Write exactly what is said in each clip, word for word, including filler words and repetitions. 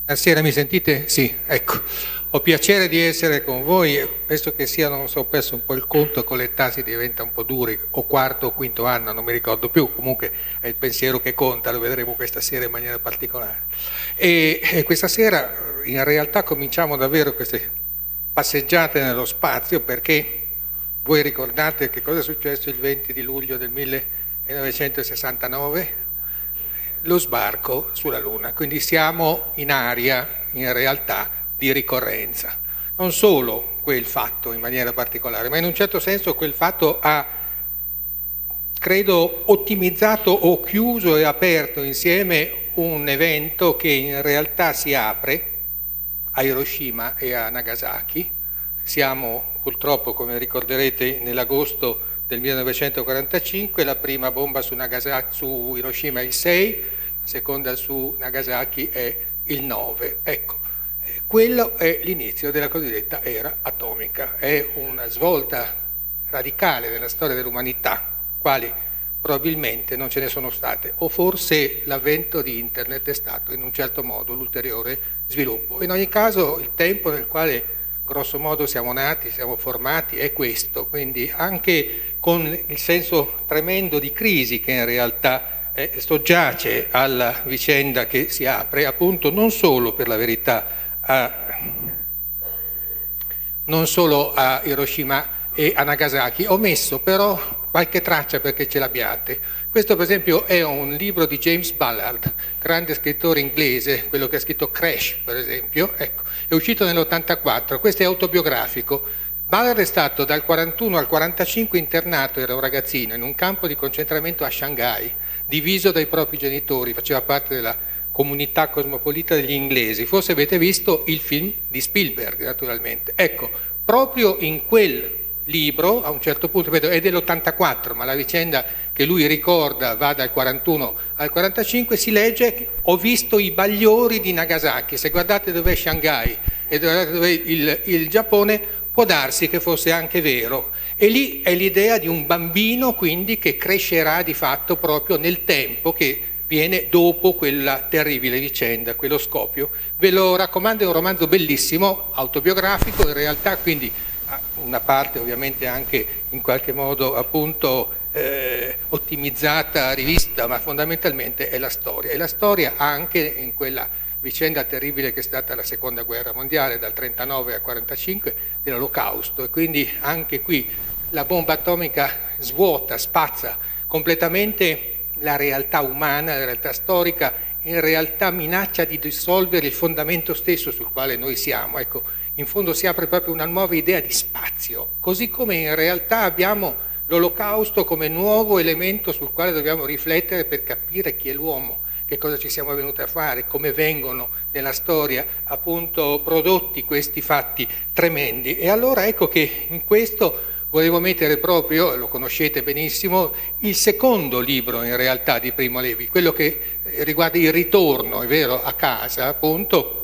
Buonasera, mi sentite? Sì, ecco. Ho piacere di essere con voi, penso che sia, non so, ho perso un po' il conto, con l'età si diventa un po' duri, o quarto o quinto anno, non mi ricordo più, comunque è il pensiero che conta, lo vedremo questa sera in maniera particolare. E, e questa sera in realtà cominciamo davvero queste passeggiate nello spazio, perché voi ricordate che cosa è successo il venti di luglio del millenovecentosessantanove? Lo sbarco sulla Luna, quindi siamo in aria in realtà di ricorrenza. Non solo quel fatto in maniera particolare, ma in un certo senso quel fatto ha, credo, ottimizzato o chiuso e aperto insieme un evento che in realtà si apre a Hiroshima e a Nagasaki. Siamo purtroppo, come ricorderete, nell'agosto del millenovecentoquarantacinque, la prima bomba su, Nagasaki, su Hiroshima è il sei, la seconda su Nagasaki è il nove. Ecco, quello è l'inizio della cosiddetta era atomica, è una svolta radicale nella storia dell'umanità, quali probabilmente non ce ne sono state, o forse l'avvento di Internet è stato in un certo modo l'ulteriore sviluppo. In ogni caso il tempo nel quale grosso modo siamo nati, siamo formati, è questo, quindi anche con il senso tremendo di crisi che in realtà eh, soggiace alla vicenda che si apre, appunto non solo per la verità a, non solo a Hiroshima e a Nagasaki, ho messo però qualche traccia perché ce l'abbiate. Questo per esempio è un libro di James Ballard, grande scrittore inglese, quello che ha scritto Crash per esempio, ecco, è uscito nell'ottantaquattro, questo è autobiografico. Ballard è stato dal quarantuno al quarantacinque internato, era un ragazzino, in un campo di concentramento a Shanghai, diviso dai propri genitori, faceva parte della comunità cosmopolita degli inglesi. Forse avete visto il film di Spielberg, naturalmente. Ecco, proprio in quel libro, a un certo punto, è dell'ottantaquattro, ma la vicenda che lui ricorda va dal quarantuno al quarantacinque, si legge che ho visto i bagliori di Nagasaki. Se guardate dov'è Shanghai e guardate dov'è il, il Giappone, può darsi che fosse anche vero. E lì è l'idea di un bambino, quindi, che crescerà di fatto proprio nel tempo che viene dopo quella terribile vicenda, quello scoppio. Ve lo raccomando, è un romanzo bellissimo, autobiografico, in realtà, quindi una parte ovviamente anche in qualche modo appunto eh, ottimizzata, rivista, ma fondamentalmente è la storia. E la storia anche in quella vicenda terribile che è stata la seconda guerra mondiale, dal trentanove al quarantacinque, dell'Olocausto, e quindi anche qui la bomba atomica svuota, spazza completamente la realtà umana, la realtà storica, in realtà minaccia di dissolvere il fondamento stesso sul quale noi siamo. Ecco, in fondo si apre proprio una nuova idea di spazio, così come in realtà abbiamo l'Olocausto come nuovo elemento sul quale dobbiamo riflettere per capire chi è l'uomo, che cosa ci siamo venuti a fare, come vengono nella storia appunto prodotti questi fatti tremendi. E allora ecco che in questo volevo mettere proprio, lo conoscete benissimo, il secondo libro in realtà di Primo Levi, quello che riguarda il ritorno, è vero, a casa appunto,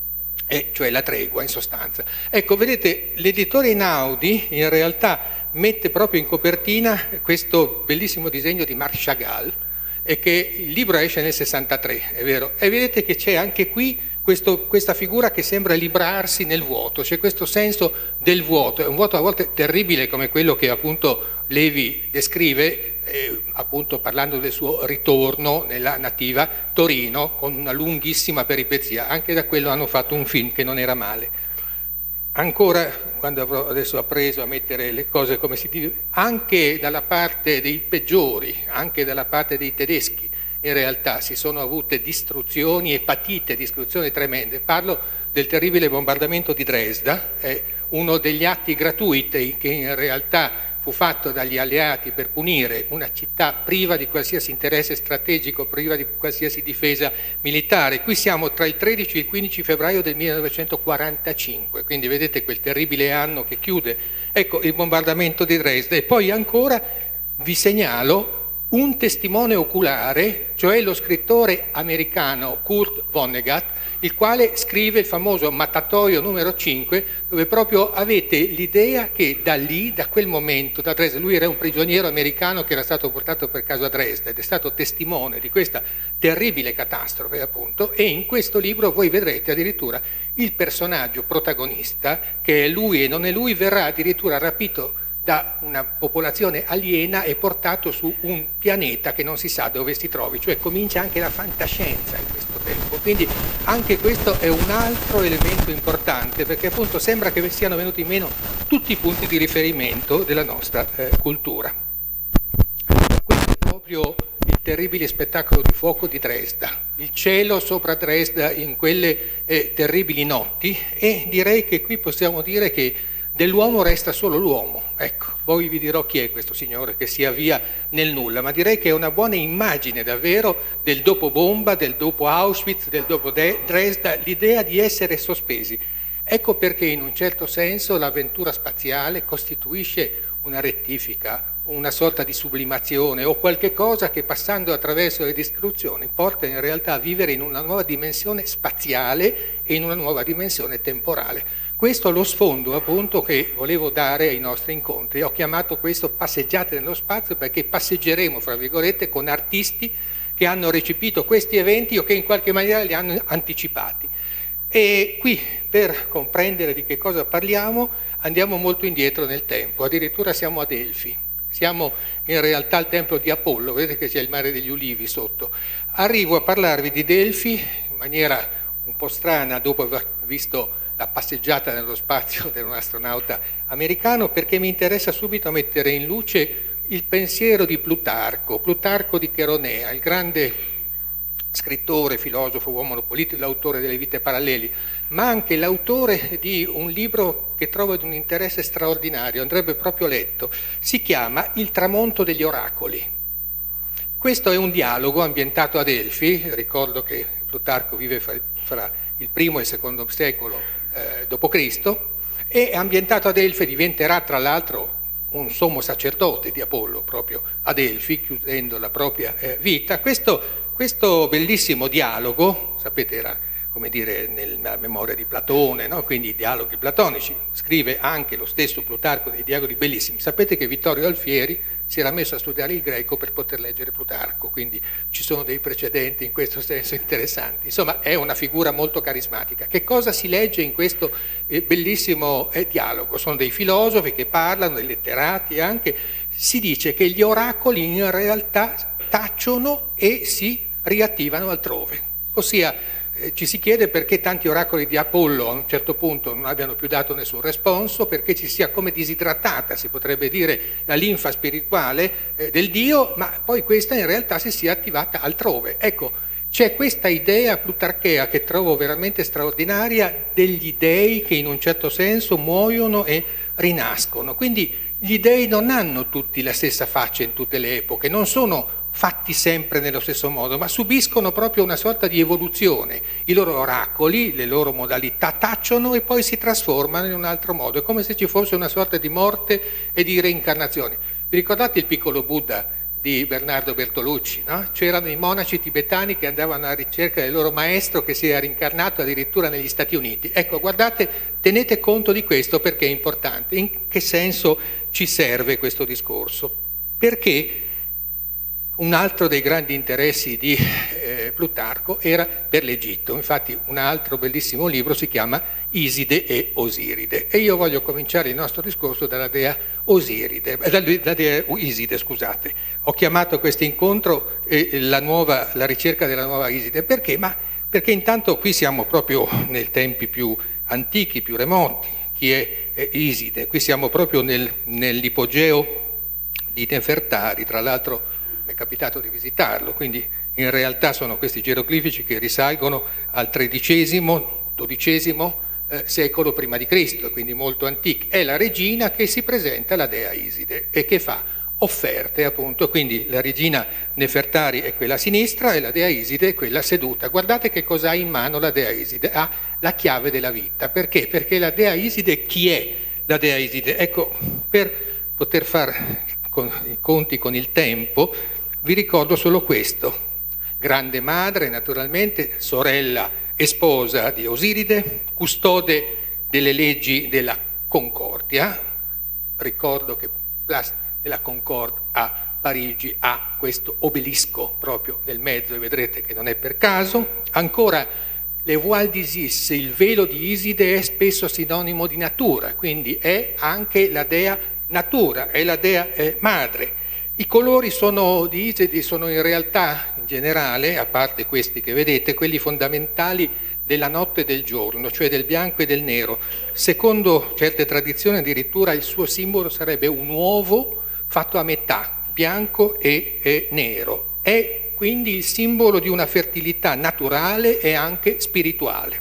e cioè la tregua in sostanza. Ecco, vedete, l'editore Einaudi in realtà mette proprio in copertina questo bellissimo disegno di Marc Chagall, e che il libro esce nel sessantatré, è vero, e vedete che c'è anche qui questo, questa figura che sembra librarsi nel vuoto, c'è questo senso del vuoto, è un vuoto a volte terribile come quello che appunto Levi descrive, eh, appunto parlando del suo ritorno nella nativa Torino, con una lunghissima peripezia. Anche da quello hanno fatto un film che non era male. Ancora, quando avrò adesso appreso a mettere le cose come si dice, anche dalla parte dei peggiori, anche dalla parte dei tedeschi, in realtà si sono avute distruzioni e patite distruzioni tremende. Parlo del terribile bombardamento di Dresda, è uno degli atti gratuiti che in realtà fu fatto dagli alleati per punire una città priva di qualsiasi interesse strategico, priva di qualsiasi difesa militare. Qui siamo tra il tredici e il quindici febbraio del millenovecentoquarantacinque, quindi vedete quel terribile anno che chiude, ecco, il bombardamento di Dresda. E poi ancora vi segnalo un testimone oculare, cioè lo scrittore americano Kurt Vonnegut, il quale scrive il famoso Mattatoio numero cinque, dove proprio avete l'idea che da lì, da quel momento, da Dresda, lui era un prigioniero americano che era stato portato per caso a Dresda ed è stato testimone di questa terribile catastrofe, appunto, e in questo libro voi vedrete addirittura il personaggio protagonista, che è lui e non è lui, verrà addirittura rapito da una popolazione aliena e portato su un pianeta che non si sa dove si trovi, cioè comincia anche la fantascienza in questo tempo. Quindi anche questo è un altro elemento importante, perché appunto sembra che siano venuti meno tutti i punti di riferimento della nostra eh, cultura. Questo è proprio il terribile spettacolo di fuoco di Dresda, il cielo sopra Dresda in quelle eh, terribili notti, e direi che qui possiamo dire che dell'uomo resta solo l'uomo. Ecco, poi vi dirò chi è questo signore che si avvia nel nulla, ma direi che è una buona immagine davvero del dopo bomba, del dopo Auschwitz, del dopo Dresda, l'idea di essere sospesi. Ecco perché in un certo senso l'avventura spaziale costituisce una rettifica, una sorta di sublimazione o qualche cosa che, passando attraverso le distruzioni, porta in realtà a vivere in una nuova dimensione spaziale e in una nuova dimensione temporale. Questo è lo sfondo appunto che volevo dare ai nostri incontri. Ho chiamato questo passeggiate nello spazio perché passeggeremo, fra virgolette, con artisti che hanno recepito questi eventi o che in qualche maniera li hanno anticipati. E qui, per comprendere di che cosa parliamo, andiamo molto indietro nel tempo, addirittura siamo a Delfi. Siamo in realtà al tempio di Apollo, vedete che c'è il mare degli ulivi sotto. Arrivo a parlarvi di Delfi in maniera un po' strana dopo aver visto la passeggiata nello spazio di un astronauta americano, perché mi interessa subito mettere in luce il pensiero di Plutarco, Plutarco di Cheronea, il grande scrittore, filosofo, uomo politico, l'autore delle Vite Paralleli, ma anche l'autore di un libro che trovo di un interesse straordinario, andrebbe proprio letto, si chiama Il tramonto degli oracoli. Questo è un dialogo ambientato a Delfi, ricordo che Plutarco vive fra, fra il primo e il secondo secolo eh, dopo Cristo, e ambientato a Delfi diventerà tra l'altro un sommo sacerdote di Apollo proprio a Delfi, chiudendo la propria eh, vita. Questo Questo bellissimo dialogo, sapete, era come dire nella memoria di Platone, no? Quindi i dialoghi platonici, scrive anche lo stesso Plutarco dei dialoghi bellissimi. Sapete che Vittorio Alfieri si era messo a studiare il greco per poter leggere Plutarco, quindi ci sono dei precedenti in questo senso interessanti. Insomma, è una figura molto carismatica. Che cosa si legge in questo eh, bellissimo eh, dialogo? Sono dei filosofi che parlano, dei letterati anche. Si dice che gli oracoli in realtà tacciono e si riattivano altrove, ossia eh, ci si chiede perché tanti oracoli di Apollo a un certo punto non abbiano più dato nessun responso, perché ci sia come disidratata, si potrebbe dire, la linfa spirituale eh, del Dio, ma poi questa in realtà si sia attivata altrove. Ecco, c'è questa idea plutarchea che trovo veramente straordinaria degli dei che in un certo senso muoiono e rinascono, quindi gli dei non hanno tutti la stessa faccia in tutte le epoche, non sono fatti sempre nello stesso modo, ma subiscono proprio una sorta di evoluzione. I loro oracoli, le loro modalità tacciono e poi si trasformano in un altro modo. È come se ci fosse una sorta di morte e di reincarnazione. Vi ricordate il piccolo Buddha di Bernardo Bertolucci? No? C'erano i monaci tibetani che andavano alla ricerca del loro maestro che si era rincarnato addirittura negli Stati Uniti. Ecco, guardate, tenete conto di questo perché è importante. In che senso ci serve questo discorso? Perché un altro dei grandi interessi di eh, Plutarco era per l'Egitto, infatti un altro bellissimo libro si chiama Iside e Osiride, e io voglio cominciare il nostro discorso dalla dea Osiride, dalla dea Iside, scusate. Ho chiamato questo incontro eh, la, nuova, la ricerca della nuova Iside, perché? Ma perché intanto qui siamo proprio nei tempi più antichi, più remoti. Chi è eh, Iside? Qui siamo proprio nel, nell'ipogeo di Nefertari, tra l'altro mi è capitato di visitarlo, quindi in realtà sono questi geroglifici che risalgono al tredicesimo, dodicesimo eh, secolo prima di Cristo, quindi molto antichi. È la regina che si presenta alla dea Iside e che fa offerte, appunto, quindi la regina Nefertari è quella a sinistra e la dea Iside è quella seduta. Guardate che cosa ha in mano la dea Iside, ha la chiave della vita. Perché? Perché la dea Iside, chi è la dea Iside? Ecco, per poter fare i conti con il tempo, vi ricordo solo questo: grande madre, naturalmente, sorella e sposa di Osiride, custode delle leggi della Concordia. Ricordo che Place de la Concorde a Parigi ha questo obelisco proprio nel mezzo e vedrete che non è per caso. Ancora, le voile d'Isis, il velo di Iside, è spesso sinonimo di natura, quindi è anche la dea natura, è la dea eh, madre. I colori sono, di Iside sono in realtà, in generale, a parte questi che vedete, quelli fondamentali della notte e del giorno, cioè del bianco e del nero. Secondo certe tradizioni addirittura il suo simbolo sarebbe un uovo fatto a metà, bianco e, e nero. È quindi il simbolo di una fertilità naturale e anche spirituale.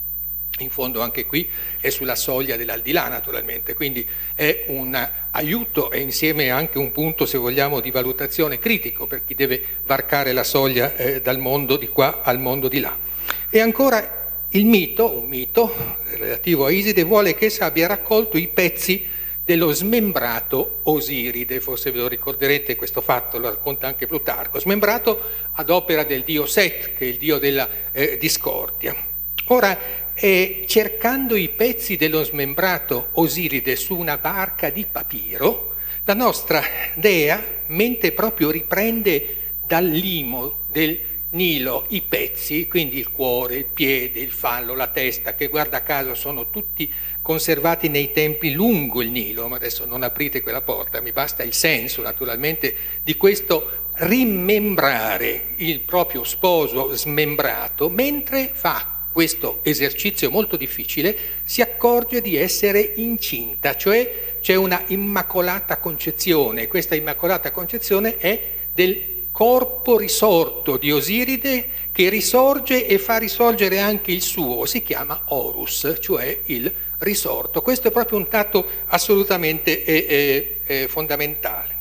In fondo anche qui è sulla soglia dell'aldilà, naturalmente, quindi è un aiuto e insieme anche un punto, se vogliamo, di valutazione critico per chi deve varcare la soglia eh, dal mondo di qua al mondo di là. E ancora il mito, un mito relativo a Iside, vuole che essa abbia raccolto i pezzi dello smembrato Osiride, forse ve lo ricorderete questo fatto, lo racconta anche Plutarco, smembrato ad opera del dio Set, che è il dio della eh, discordia. Ora, eh, cercando i pezzi dello smembrato Osiride su una barca di papiro, la nostra dea mente proprio riprende dal limo del Nilo i pezzi, quindi il cuore, il piede, il fallo, la testa, che guarda caso sono tutti conservati nei tempi lungo il Nilo, ma adesso non aprite quella porta, mi basta il senso naturalmente di questo rimembrare il proprio sposo smembrato. Mentre fa questo esercizio molto difficile si accorge di essere incinta, cioè c'è una immacolata concezione, questa immacolata concezione è del corpo risorto di Osiride che risorge e fa risorgere anche il suo, si chiama Horus, cioè il risorto. Questo è proprio un dato assolutamente eh, eh, fondamentale.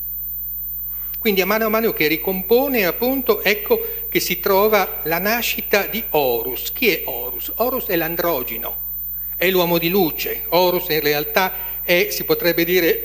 Quindi a mano a mano che ricompone, appunto, ecco che si trova la nascita di Horus. Chi è Horus? Horus è l'androgino, è l'uomo di luce. Horus in realtà è, si potrebbe dire,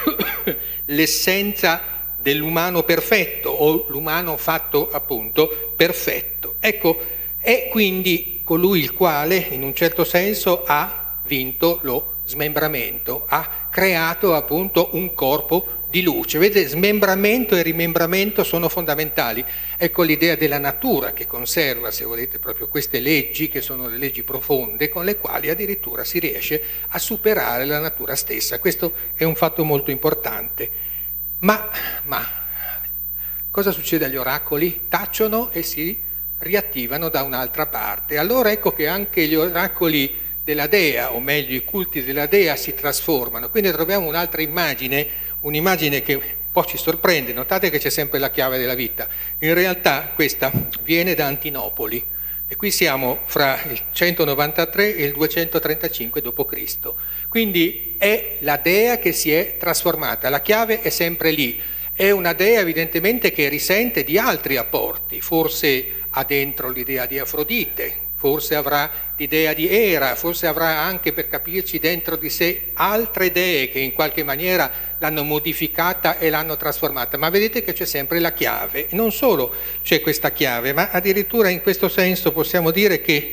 l'essenza dell'umano perfetto o l'umano fatto appunto perfetto. Ecco, è quindi colui il quale in un certo senso ha vinto lo smembramento, ha creato appunto un corpo di luce. Vedete, smembramento e rimembramento sono fondamentali. Ecco l'idea della natura che conserva, se volete, proprio queste leggi che sono le leggi profonde con le quali addirittura si riesce a superare la natura stessa. Questo è un fatto molto importante. Ma, ma cosa succede agli oracoli? Tacciono e si riattivano da un'altra parte. Allora ecco che anche gli oracoli della dea, o meglio i culti della dea, si trasformano. Quindi troviamo un'altra immagine, un'immagine che un po' ci sorprende. Notate che c'è sempre la chiave della vita. In realtà questa viene da Antinopoli. E qui siamo fra il centonovantatré e il duecentotrentacinque dopo Cristo. Quindi è la dea che si è trasformata, la chiave è sempre lì. È una dea evidentemente che risente di altri apporti, forse ha dentro l'idea di Afrodite, forse avrà l'idea di Era, forse avrà anche, per capirci, dentro di sé altre dee che in qualche maniera l'hanno modificata e l'hanno trasformata, ma vedete che c'è sempre la chiave. E non solo c'è questa chiave, ma addirittura in questo senso possiamo dire che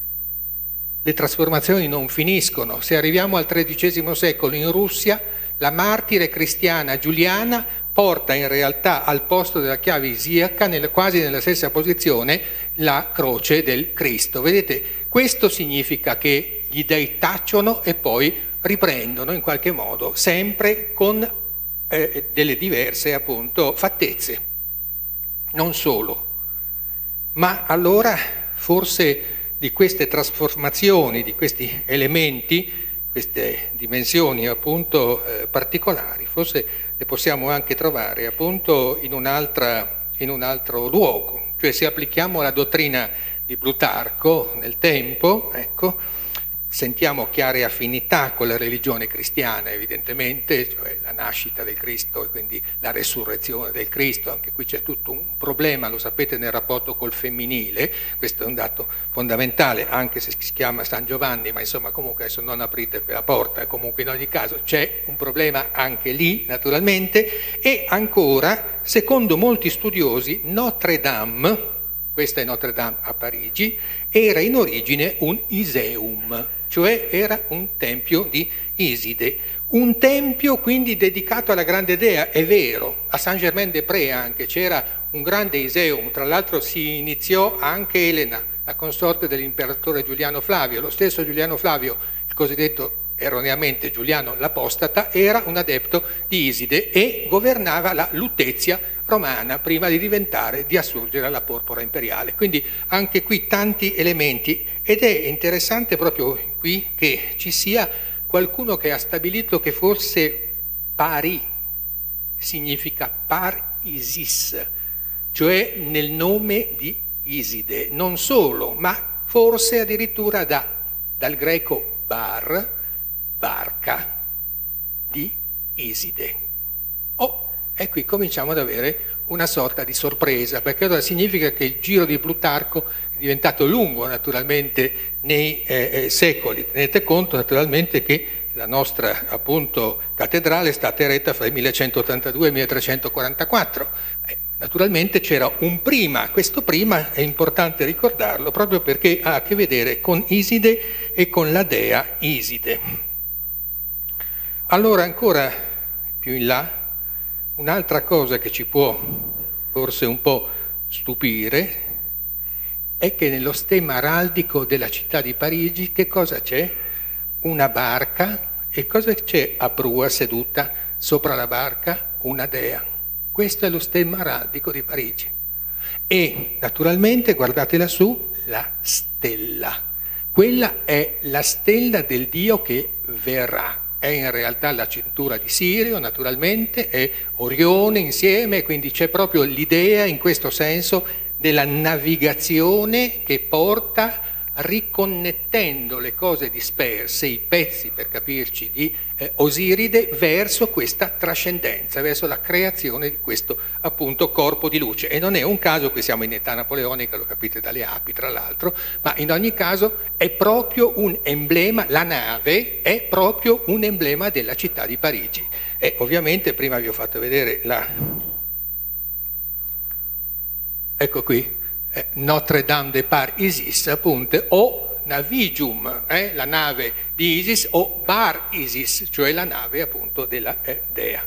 le trasformazioni non finiscono. Se arriviamo al tredicesimo secolo in Russia, la martire cristiana Giuliana porta in realtà al posto della chiave isiaca, nel, quasi nella stessa posizione, la croce del Cristo. Vedete, questo significa che gli dei tacciono e poi riprendono in qualche modo, sempre con eh, delle diverse appunto fattezze. Non solo, ma allora forse di queste trasformazioni, di questi elementi, queste dimensioni appunto eh, particolari, forse le possiamo anche trovare appunto in un'altra, in un altro luogo. Cioè, se applichiamo la dottrina di Plutarco nel tempo, ecco, sentiamo chiare affinità con la religione cristiana, evidentemente, cioè la nascita del Cristo e quindi la resurrezione del Cristo. Anche qui c'è tutto un problema, lo sapete, nel rapporto col femminile. Questo è un dato fondamentale, anche se si chiama San Giovanni, ma insomma comunque adesso non aprite quella porta, comunque in ogni caso c'è un problema anche lì naturalmente. E ancora, secondo molti studiosi, Notre Dame, questa è Notre Dame a Parigi, era in origine un Iseum, cioè era un tempio di Iside, un tempio quindi dedicato alla grande dea. È vero, a Saint-Germain-des-Prés anche c'era un grande Iseum, tra l'altro si iniziò anche Elena, la consorte dell'imperatore Giuliano Flavio. Lo stesso Giuliano Flavio, il cosiddetto erroneamente Giuliano l'Apostata, era un adepto di Iside e governava la Lutezia romana prima di diventare, di assurgere alla porpora imperiale. Quindi anche qui tanti elementi, ed è interessante proprio qui che ci sia qualcuno che ha stabilito che forse Pari significa par Isis, cioè nel nome di Iside, non solo, ma forse addirittura da, dal greco bar, barca, di Iside. Oh, e qui cominciamo ad avere una sorta di sorpresa, perché allora significa che il giro di Plutarco è diventato lungo naturalmente nei eh, secoli. Tenete conto naturalmente che la nostra appunto cattedrale è stata eretta fra il millecentottantadue e il milletrecentoquarantaquattro. Eh, naturalmente c'era un prima, questo prima è importante ricordarlo proprio perché ha a che vedere con Iside e con la dea Iside. Allora ancora più in là, un'altra cosa che ci può forse un po' stupire è che nello stemma araldico della città di Parigi che cosa c'è? Una barca, e cosa c'è a prua seduta sopra la barca? Una dea. Questo è lo stemma araldico di Parigi. E naturalmente, guardate lassù, la stella. Quella è la stella del Dio che verrà. È in realtà la cintura di Sirio, naturalmente, è Orione insieme, quindi c'è proprio l'idea in questo senso della navigazione che porta, riconnettendo le cose disperse, i pezzi per capirci di eh, Osiride, verso questa trascendenza, verso la creazione di questo appunto corpo di luce. E non è un caso, qui siamo in età napoleonica, lo capite dalle api tra l'altro, ma in ogni caso è proprio un emblema, la nave è proprio un emblema della città di Parigi. E ovviamente prima vi ho fatto vedere la... ecco qui, Notre Dame de Par Isis, appunto, o Navigium, eh, la nave di Isis, o Bar Isis, cioè la nave appunto della eh, dea.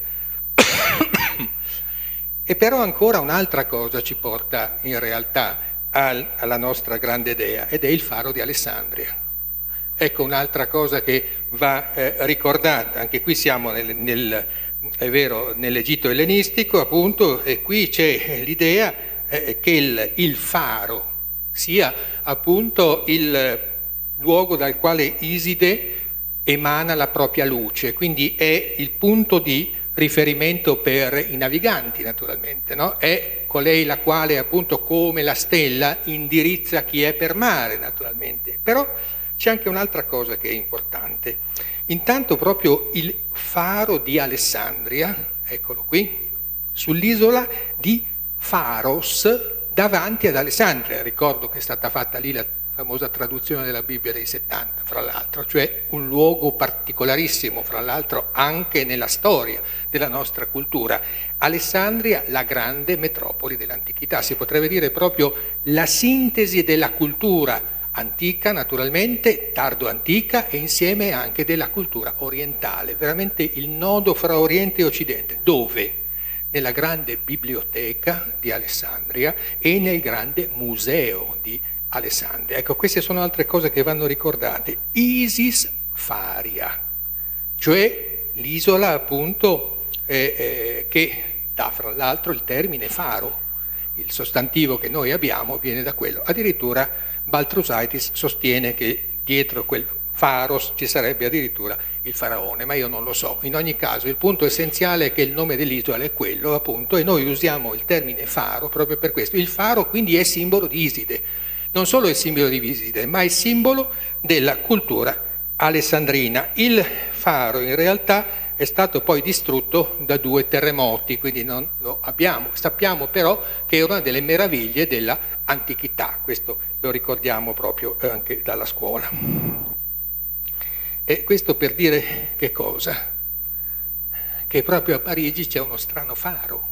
E però ancora un'altra cosa ci porta in realtà al, alla nostra grande dea, ed è il faro di Alessandria. Ecco un'altra cosa che va eh, ricordata, anche qui siamo nel, nel, è vero, nell'Egitto ellenistico appunto, e qui c'è l'idea che il, il faro sia appunto il luogo dal quale Iside emana la propria luce, quindi è il punto di riferimento per i naviganti naturalmente, no? È colei la quale appunto come la stella indirizza chi è per mare naturalmente. Però c'è anche un'altra cosa che è importante, intanto proprio il faro di Alessandria, eccolo qui, sull'isola di Faros davanti ad Alessandria. Ricordo che è stata fatta lì la famosa traduzione della Bibbia dei settanta, fra l'altro, cioè un luogo particolarissimo, fra l'altro anche nella storia della nostra cultura. Alessandria, la grande metropoli dell'antichità, si potrebbe dire proprio la sintesi della cultura antica, naturalmente, tardo antica, e insieme anche della cultura orientale, veramente il nodo fra Oriente e Occidente. Dove? Nella grande biblioteca di Alessandria e nel grande museo di Alessandria. Ecco, queste sono altre cose che vanno ricordate. Isis Faria, cioè l'isola appunto eh, eh, che dà fra l'altro il termine faro. Il sostantivo che noi abbiamo viene da quello. Addirittura Baltrusaitis sostiene che dietro quel Faros ci sarebbe addirittura il faraone, ma io non lo so. In ogni caso il punto essenziale è che il nome dell'isola è quello appunto, e noi usiamo il termine faro proprio per questo. Il faro quindi è simbolo di Iside, non solo è simbolo di Iside, ma è simbolo della cultura alessandrina. Il faro in realtà è stato poi distrutto da due terremoti, quindi non lo abbiamo. Sappiamo però che è una delle meraviglie dell'antichità, questo lo ricordiamo proprio anche dalla scuola. E questo per dire che cosa? Che proprio a Parigi c'è uno strano faro,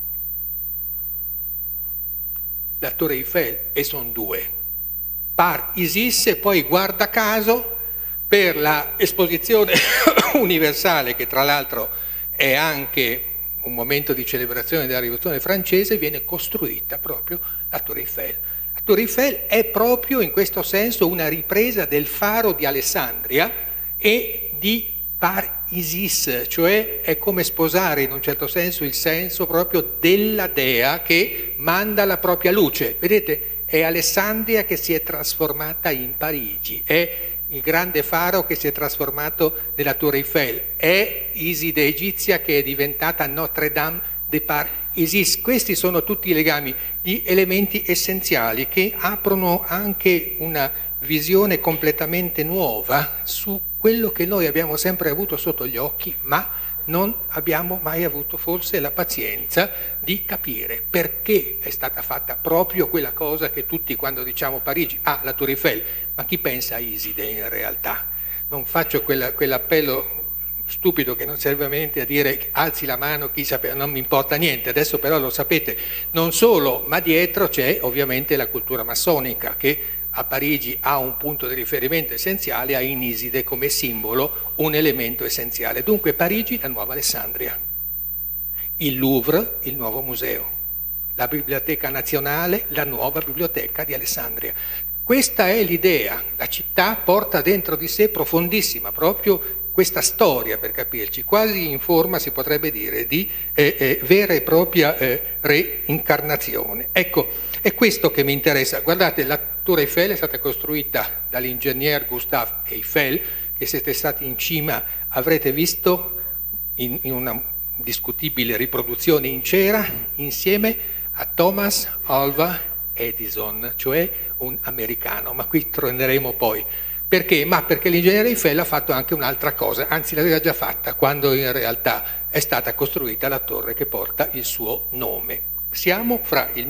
la Torre Eiffel, e sono due, Par Isis e poi guarda caso per la esposizione universale, che tra l'altro è anche un momento di celebrazione della rivoluzione francese, viene costruita proprio la Torre Eiffel. La Torre Eiffel è proprio in questo senso una ripresa del faro di Alessandria e di Par Isis, cioè è come sposare in un certo senso il senso proprio della dea che manda la propria luce. Vedete, è Alessandria che si è trasformata in Parigi, è il grande faro che si è trasformato nella Torre Eiffel, è Iside egizia che è diventata Notre Dame de Par Isis. Questi sono tutti i legami, gli elementi essenziali che aprono anche una visione completamente nuova su quello che noi abbiamo sempre avuto sotto gli occhi, ma non abbiamo mai avuto forse la pazienza di capire perché è stata fatta proprio quella cosa che tutti, quando diciamo Parigi, ah, la Torre Eiffel, ma chi pensa a Iside in realtà? Non faccio quella, quell'appello stupido che non serve a niente a dire alzi la mano, chi sapeva, non mi importa niente, adesso però lo sapete, non solo, ma dietro c'è ovviamente la cultura massonica che a Parigi ha un punto di riferimento essenziale, ha in Iside come simbolo un elemento essenziale. Dunque Parigi, la nuova Alessandria, il Louvre, il nuovo museo, la Biblioteca Nazionale, la nuova biblioteca di Alessandria. Questa è l'idea, la città porta dentro di sé profondissima proprio questa storia, per capirci, quasi in forma, si potrebbe dire, di eh, eh, vera e propria eh, reincarnazione. Ecco, è questo che mi interessa. Guardate, la Torre Eiffel è stata costruita dall'ingegner Gustave Eiffel, che siete stati in cima, avrete visto in, in una discutibile riproduzione in cera, insieme a Thomas Alva Edison, cioè un americano, ma qui torneremo poi. Perché? Ma perché l'ingegnere Eiffel ha fatto anche un'altra cosa, anzi l'aveva già fatta quando in realtà è stata costruita la torre che porta il suo nome. Siamo fra il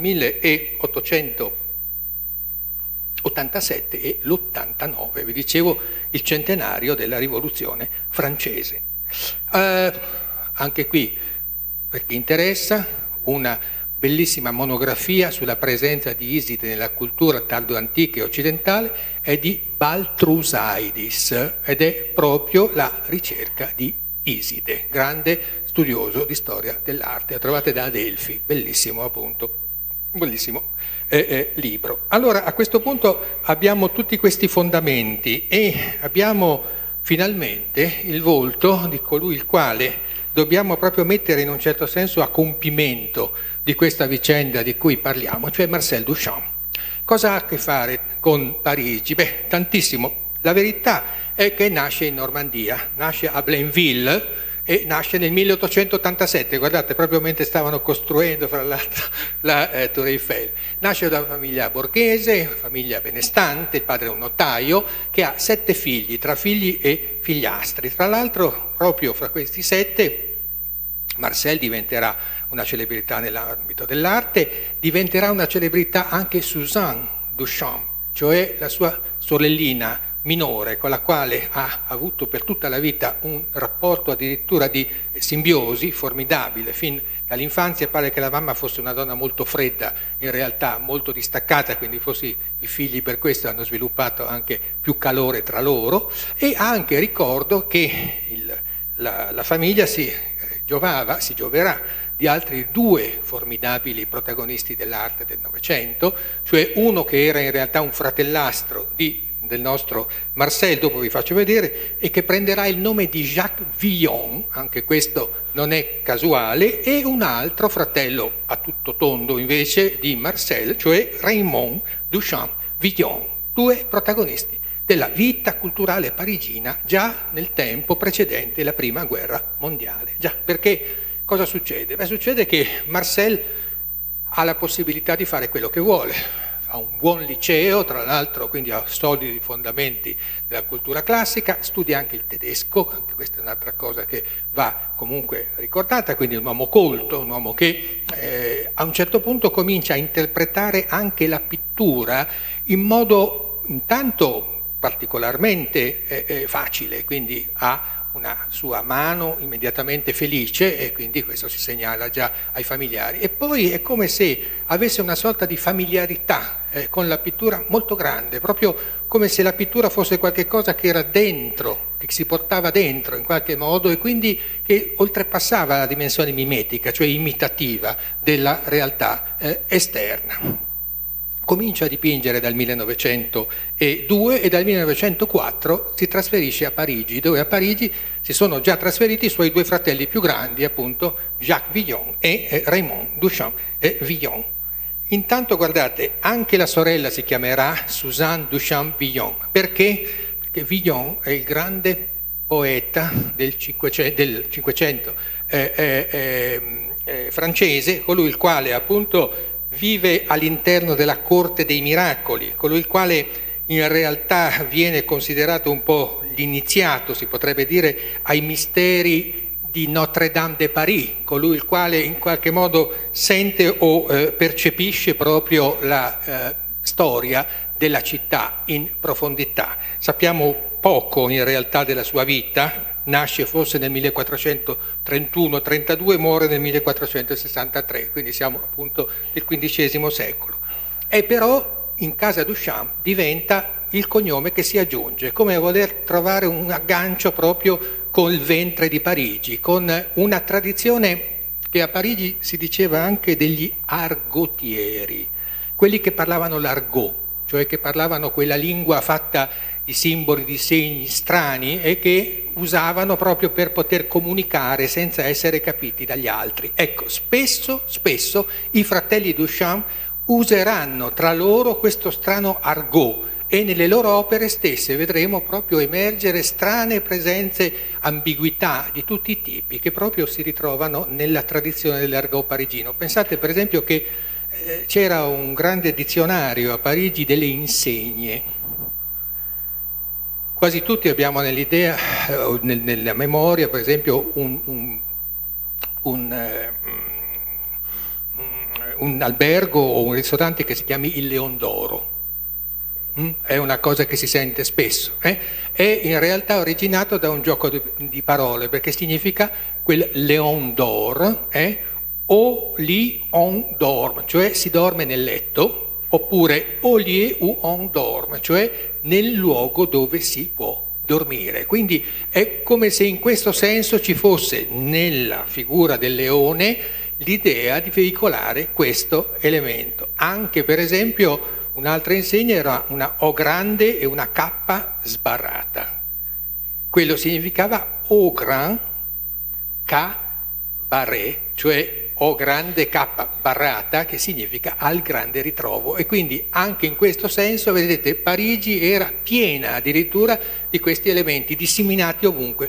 milleottocentottantasette e l'ottantanove, vi dicevo il centenario della rivoluzione francese. Eh, anche qui, per chi interessa, una bellissima monografia sulla presenza di Iside nella cultura tardo-antica e occidentale è di Baltrusaidis ed è proprio la ricerca di Iside, grande studioso di storia dell'arte, la trovate da Adelphi, bellissimo appunto, bellissimo eh, eh, libro. Allora a questo punto abbiamo tutti questi fondamenti e abbiamo finalmente il volto di colui il quale dobbiamo proprio mettere in un certo senso a compimento di questa vicenda di cui parliamo, cioè Marcel Duchamp. Cosa ha a che fare con Parigi? Beh, tantissimo. La verità è che nasce in Normandia, nasce a Blainville e nasce nel milleottocentottantasette, guardate, proprio mentre stavano costruendo fra l'altro la eh, Torre Eiffel. Nasce da una famiglia borghese, una famiglia benestante, il padre è un notaio, che ha sette figli, tra figli e figliastri. Tra l'altro, proprio fra questi sette, Marcel diventerà una celebrità nell'ambito dell'arte, diventerà una celebrità anche Suzanne Duchamp, cioè la sua sorellina minore con la quale ha avuto per tutta la vita un rapporto addirittura di simbiosi formidabile. Fin dall'infanzia pare che la mamma fosse una donna molto fredda, in realtà molto distaccata, quindi forse i figli per questo hanno sviluppato anche più calore tra loro, e anche ricordo che il, la, la famiglia si giovava, si gioverà di altri due formidabili protagonisti dell'arte del Novecento, cioè uno che era in realtà un fratellastro di, del nostro Marcel, dopo vi faccio vedere, e che prenderà il nome di Jacques Villon, anche questo non è casuale, e un altro fratello a tutto tondo invece di Marcel, cioè Raymond Duchamp Villon, due protagonisti della vita culturale parigina già nel tempo precedente la prima guerra mondiale. Già, perché cosa succede? Beh, succede che Marcel ha la possibilità di fare quello che vuole, a un buon liceo, tra l'altro, quindi ha solidi fondamenti della cultura classica, studia anche il tedesco, anche questa è un'altra cosa che va comunque ricordata, quindi un uomo colto, un uomo che eh, a un certo punto comincia a interpretare anche la pittura in modo intanto particolarmente eh, eh, facile, quindi ha una sua mano immediatamente felice e quindi questo si segnala già ai familiari. E poi è come se avesse una sorta di familiarità eh, con la pittura molto grande, proprio come se la pittura fosse qualcosa che era dentro, che si portava dentro in qualche modo e quindi che oltrepassava la dimensione mimetica, cioè imitativa della realtà eh, esterna. Comincia a dipingere dal millenovecentodue e dal millenovecentoquattro si trasferisce a Parigi, dove a Parigi si sono già trasferiti i suoi due fratelli più grandi, appunto Jacques Villon e eh, Raymond Duchamp eh, Villon. Intanto guardate, anche la sorella si chiamerà Suzanne Duchamp Villon. Perché? Perché Villon è il grande poeta del Cinquecento, del Cinquecento eh, eh, eh, francese, colui il quale appunto vive all'interno della corte dei miracoli, colui il quale in realtà viene considerato un po' l'iniziato, si potrebbe dire, ai misteri di Notre-Dame de Paris, colui il quale in qualche modo sente o eh, percepisce proprio la eh, storia della città in profondità. Sappiamo poco in realtà della sua vita. Nasce forse nel millequattrocentotrentuno trentadue, muore nel millequattrocentosessantatré, quindi siamo appunto nel quindicesimo secolo. E però in casa Duchamp diventa il cognome che si aggiunge, come a voler trovare un aggancio proprio col ventre di Parigi, con una tradizione che a Parigi si diceva anche degli argotieri, quelli che parlavano l'argot, cioè che parlavano quella lingua fatta di simboli, di segni strani e che usavano proprio per poter comunicare senza essere capiti dagli altri. Ecco, spesso, spesso i fratelli Duchamp useranno tra loro questo strano argot e nelle loro opere stesse vedremo proprio emergere strane presenze, ambiguità di tutti i tipi che proprio si ritrovano nella tradizione dell'argot parigino. Pensate per esempio che eh, c'era un grande dizionario a Parigi delle insegne. Quasi tutti abbiamo nell'idea, nella memoria, per esempio, un, un, un, un albergo o un ristorante che si chiami il Leon d'Oro. È una cosa che si sente spesso. Eh? È in realtà originato da un gioco di, di parole, perché significa quel Leon d'Or, eh? o lit on dorme, cioè si dorme nel letto, oppure au lieu où on dorme, cioè nel luogo dove si può dormire. Quindi è come se in questo senso ci fosse nella figura del leone l'idea di veicolare questo elemento. Anche per esempio un'altra insegna era una O grande e una K sbarrata. Quello significava au grand K barré, cioè O grande K barrata, che significa al grande ritrovo. E quindi anche in questo senso, vedete, Parigi era piena addirittura di questi elementi disseminati ovunque.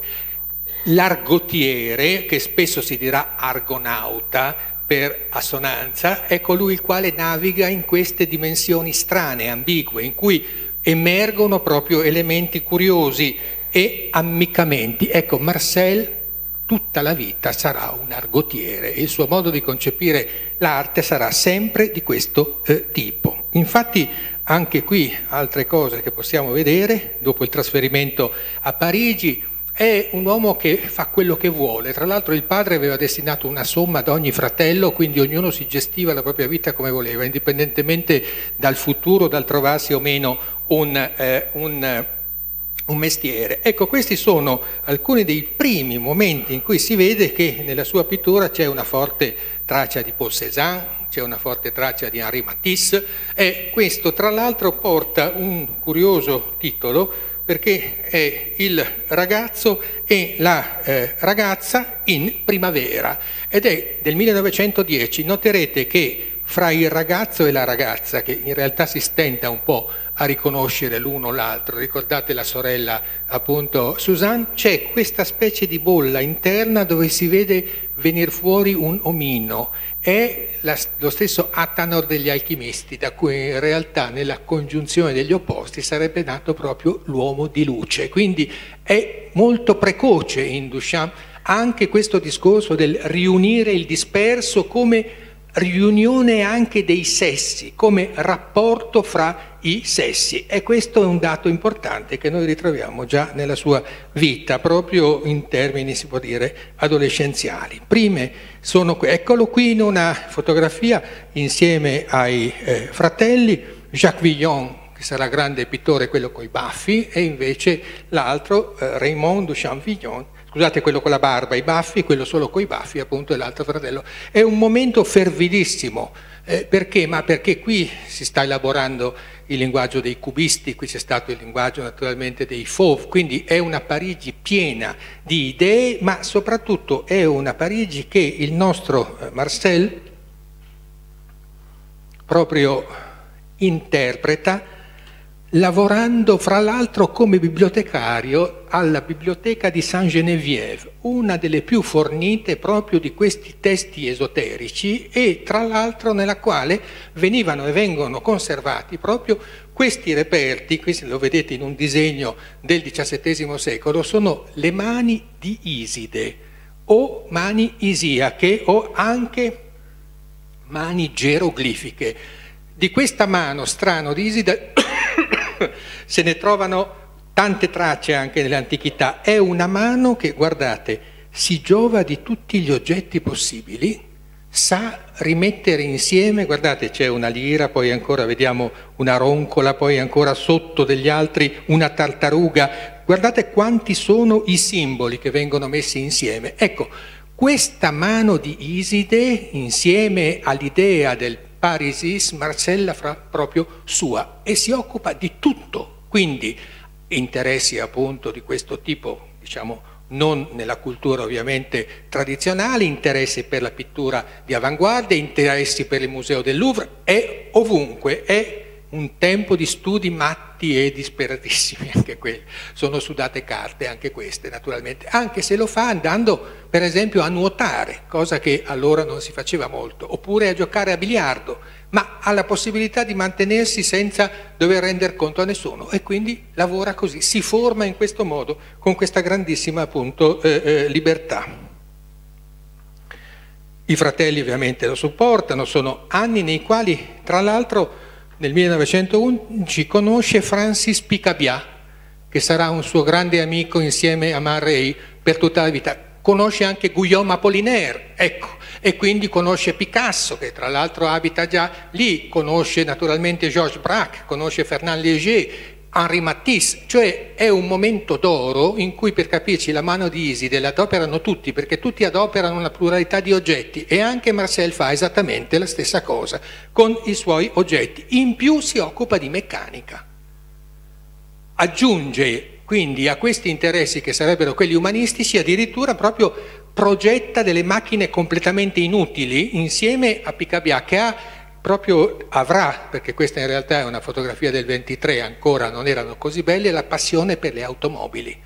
L'argotiere, che spesso si dirà argonauta per assonanza, è colui il quale naviga in queste dimensioni strane, ambigue, in cui emergono proprio elementi curiosi e ammiccamenti. Ecco, Marcel tutta la vita sarà un argotiere e il suo modo di concepire l'arte sarà sempre di questo eh, tipo. Infatti anche qui altre cose che possiamo vedere dopo il trasferimento a Parigi. È un uomo che fa quello che vuole. Tra l'altro il padre aveva destinato una somma ad ogni fratello, quindi ognuno si gestiva la propria vita come voleva, indipendentemente dal futuro, dal trovarsi o meno un, eh, un un mestiere. Ecco, questi sono alcuni dei primi momenti in cui si vede che nella sua pittura c'è una forte traccia di Paul Cézanne, c'è una forte traccia di Henri Matisse, e questo tra l'altro porta un curioso titolo, perché è Il ragazzo e la eh, ragazza in primavera, ed è del millenovecentodieci. Noterete che fra il ragazzo e la ragazza, che in realtà si stenta un po' a riconoscere l'uno o l'altro, ricordate la sorella appunto Suzanne, c'è questa specie di bolla interna dove si vede venire fuori un omino, è la, lo stesso Atanor degli alchimisti, da cui in realtà nella congiunzione degli opposti sarebbe nato proprio l'uomo di luce, quindi è molto precoce in Duchamp anche questo discorso del riunire il disperso come riunione anche dei sessi, come rapporto fra i sessi, e questo è un dato importante che noi ritroviamo già nella sua vita, proprio in termini, si può dire, adolescenziali. Prime sono, eccolo qui in una fotografia insieme ai eh, fratelli, Jacques Villon, che sarà grande pittore, quello coi baffi, e invece l'altro, eh, Raymond Duchamp Villon, scusate, quello con la barba, i baffi, quello solo coi baffi, appunto, e l'altro fratello. È un momento fervidissimo, eh, perché? Ma perché qui si sta elaborando il linguaggio dei cubisti, qui c'è stato il linguaggio naturalmente dei Fauve, quindi è una Parigi piena di idee, ma soprattutto è una Parigi che il nostro eh, Marcel proprio interpreta, lavorando fra l'altro come bibliotecario alla biblioteca di Sainte-Geneviève, una delle più fornite proprio di questi testi esoterici, e tra l'altro nella quale venivano e vengono conservati proprio questi reperti, qui lo vedete in un disegno del diciassettesimo secolo, sono le mani di Iside o mani isiache o anche mani geroglifiche. Di questa mano strano di Iside se ne trovano tante tracce anche nell'antichità. È una mano che, guardate, si giova di tutti gli oggetti possibili, sa rimettere insieme, guardate, c'è una lira, poi ancora vediamo una roncola, poi ancora sotto degli altri una tartaruga, guardate quanti sono i simboli che vengono messi insieme. Ecco, questa mano di Iside insieme all'idea del Parisis, Marcel la fa proprio sua e si occupa di tutto, quindi interessi appunto di questo tipo, diciamo non nella cultura ovviamente tradizionale, interessi per la pittura di avanguardia, interessi per il museo del Louvre, è ovunque, è un tempo di studi matti e disperatissimi anche quelli, sono sudate carte anche queste naturalmente, anche se lo fa andando per esempio a nuotare, cosa che allora non si faceva molto, oppure a giocare a biliardo, ma ha la possibilità di mantenersi senza dover rendere conto a nessuno e quindi lavora così, si forma in questo modo con questa grandissima appunto eh, eh, libertà. I fratelli ovviamente lo supportano, sono anni nei quali tra l'altro nel millenovecentoundici conosce Francis Picabia, che sarà un suo grande amico insieme a Man Ray per tutta la vita. Conosce anche Guillaume Apollinaire, ecco, e quindi conosce Picasso, che tra l'altro abita già lì, conosce naturalmente Georges Braque, conosce Fernand Léger, Henri Matisse, cioè è un momento d'oro in cui, per capirci, la mano di Iside la adoperano tutti, perché tutti adoperano una pluralità di oggetti e anche Marcel fa esattamente la stessa cosa con i suoi oggetti. In più si occupa di meccanica. Aggiunge quindi a questi interessi che sarebbero quelli umanistici, addirittura proprio progetta delle macchine completamente inutili insieme a Picabia, che ha proprio avrà, perché questa in realtà è una fotografia del ventitré, ancora non erano così belle, la passione per le automobili.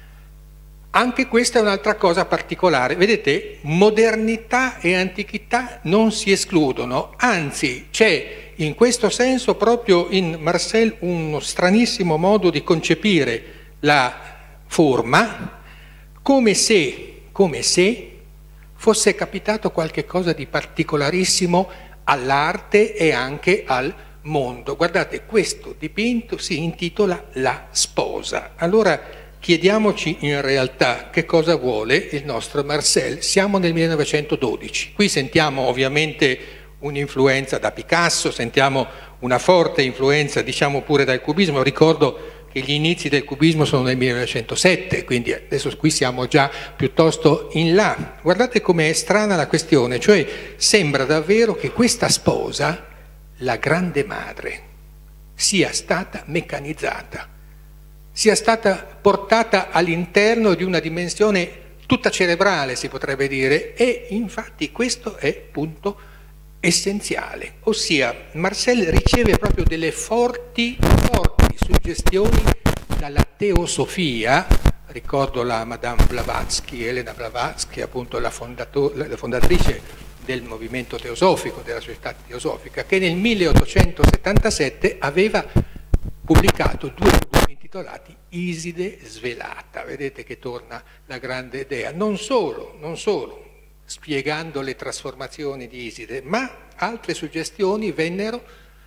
Anche questa è un'altra cosa particolare, vedete, modernità e antichità non si escludono, anzi c'è in questo senso proprio in Marcel uno stranissimo modo di concepire la forma, come se, come se fosse capitato qualche cosa di particolarissimo all'arte e anche al mondo. Guardate, questo dipinto si intitola La sposa. Allora chiediamoci in realtà che cosa vuole il nostro Marcel. Siamo nel millenovecentododici, qui sentiamo ovviamente un'influenza da Picasso, sentiamo una forte influenza, diciamo pure dal cubismo. Ricordo che gli inizi del cubismo sono nel millenovecentosette, quindi adesso qui siamo già piuttosto in là. Guardate com'è strana la questione, cioè sembra davvero che questa sposa, la grande madre, sia stata meccanizzata, sia stata portata all'interno di una dimensione tutta cerebrale, si potrebbe dire, e infatti questo è appunto essenziale, ossia Marcel riceve proprio delle forti, forti suggestioni dalla teosofia. Ricordo la Madame Blavatsky, Elena Blavatsky, appunto la, la fondatrice del movimento teosofico, della società teosofica, che nel milleottocentosettantasette aveva pubblicato due volumi intitolati Iside svelata. Vedete che torna la grande idea. Non solo, non solo, spiegando le trasformazioni di Iside, ma altre suggestioni vennero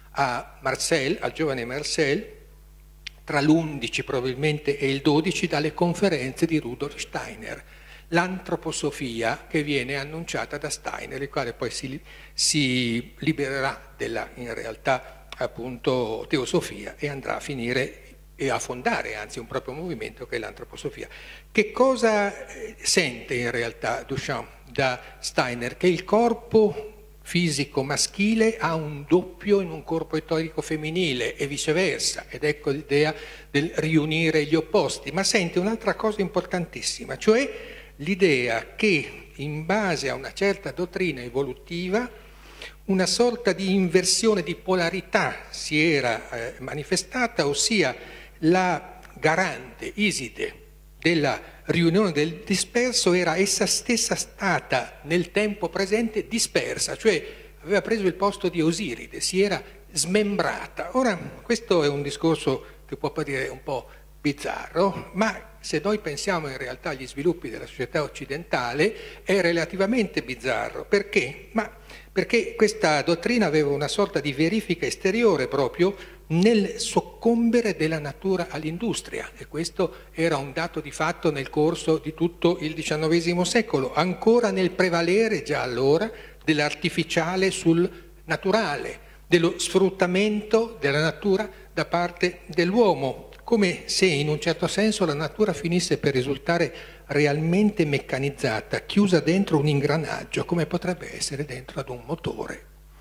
a Marcel, al giovane Marcel, tra l'undici probabilmente e il dodici, dalle conferenze di Rudolf Steiner, l'antroposofia che viene annunciata da Steiner, il quale poi si, si libererà della, in realtà, appunto, teosofia e andrà a finire e a fondare anzi un proprio movimento che è l'antroposofia. Che cosa sente in realtà Duchamp da Steiner? Che il corpo fisico maschile ha un doppio in un corpo eterico femminile e viceversa, ed ecco l'idea del riunire gli opposti, ma sente un'altra cosa importantissima, cioè l'idea che in base a una certa dottrina evolutiva una sorta di inversione di polarità si era eh, manifestata, ossia la garante Iside della riunione del disperso era essa stessa stata nel tempo presente dispersa, cioè aveva preso il posto di Osiride, si era smembrata. Ora, questo è un discorso che può apparire un po' bizzarro, ma se noi pensiamo in realtà agli sviluppi della società occidentale è relativamente bizzarro. Perché? Ma perché questa dottrina aveva una sorta di verifica esteriore proprio nel soccombere della natura all'industria, e questo era un dato di fatto nel corso di tutto il diciannovesimo secolo, ancora nel prevalere già allora dell'artificiale sul naturale, dello sfruttamento della natura da parte dell'uomo, come se in un certo senso la natura finisse per risultare realmente meccanizzata, chiusa dentro un ingranaggio, come potrebbe essere dentro ad un motore.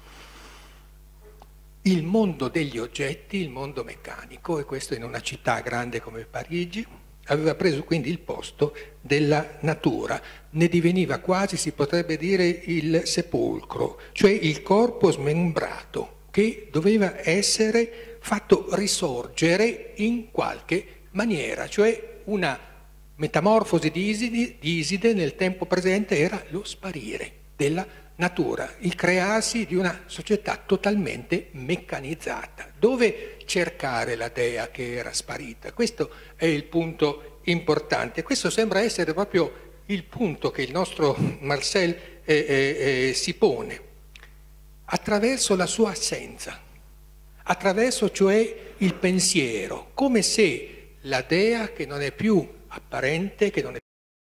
Il mondo degli oggetti, il mondo meccanico, e questo in una città grande come Parigi, aveva preso quindi il posto della natura, ne diveniva quasi, si potrebbe dire, il sepolcro, cioè il corpo smembrato che doveva essere fatto risorgere in qualche maniera, cioè una metamorfosi di Iside, di Iside nel tempo presente era lo sparire della natura, il crearsi di una società totalmente meccanizzata. Dove cercare la dea che era sparita? Questo è il punto importante. Questo sembra essere proprio il punto che il nostro Marcel eh, eh, eh, si pone attraverso la sua assenza, attraverso cioè il pensiero, come se la dea che non è più apparente, che non è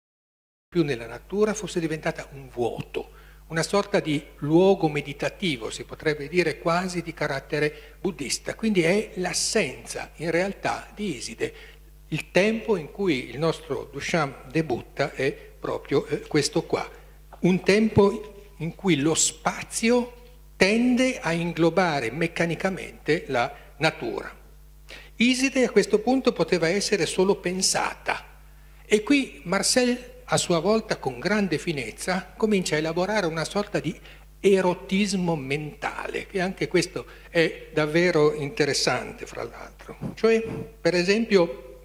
più nella natura, fosse diventata un vuoto, una sorta di luogo meditativo, si potrebbe dire quasi di carattere buddista. Quindi è l'assenza in realtà di Iside. Il tempo in cui il nostro Duchamp debutta è proprio eh, questo qua, un tempo in cui lo spazio tende a inglobare meccanicamente la natura. Iside a questo punto poteva essere solo pensata, e qui Marcel a sua volta con grande finezza comincia a elaborare una sorta di erotismo mentale, che anche questo è davvero interessante fra l'altro. Cioè, per esempio,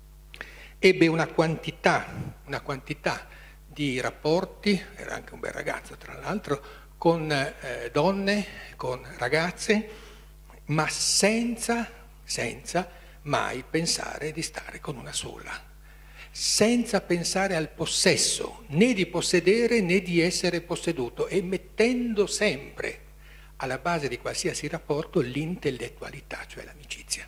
ebbe una quantità, una quantità di rapporti, era anche un bel ragazzo tra l'altro, con eh, donne, con ragazze, ma senza, senza mai pensare di stare con una sola, senza pensare al possesso, né di possedere né di essere posseduto, e mettendo sempre alla base di qualsiasi rapporto l'intellettualità, cioè l'amicizia.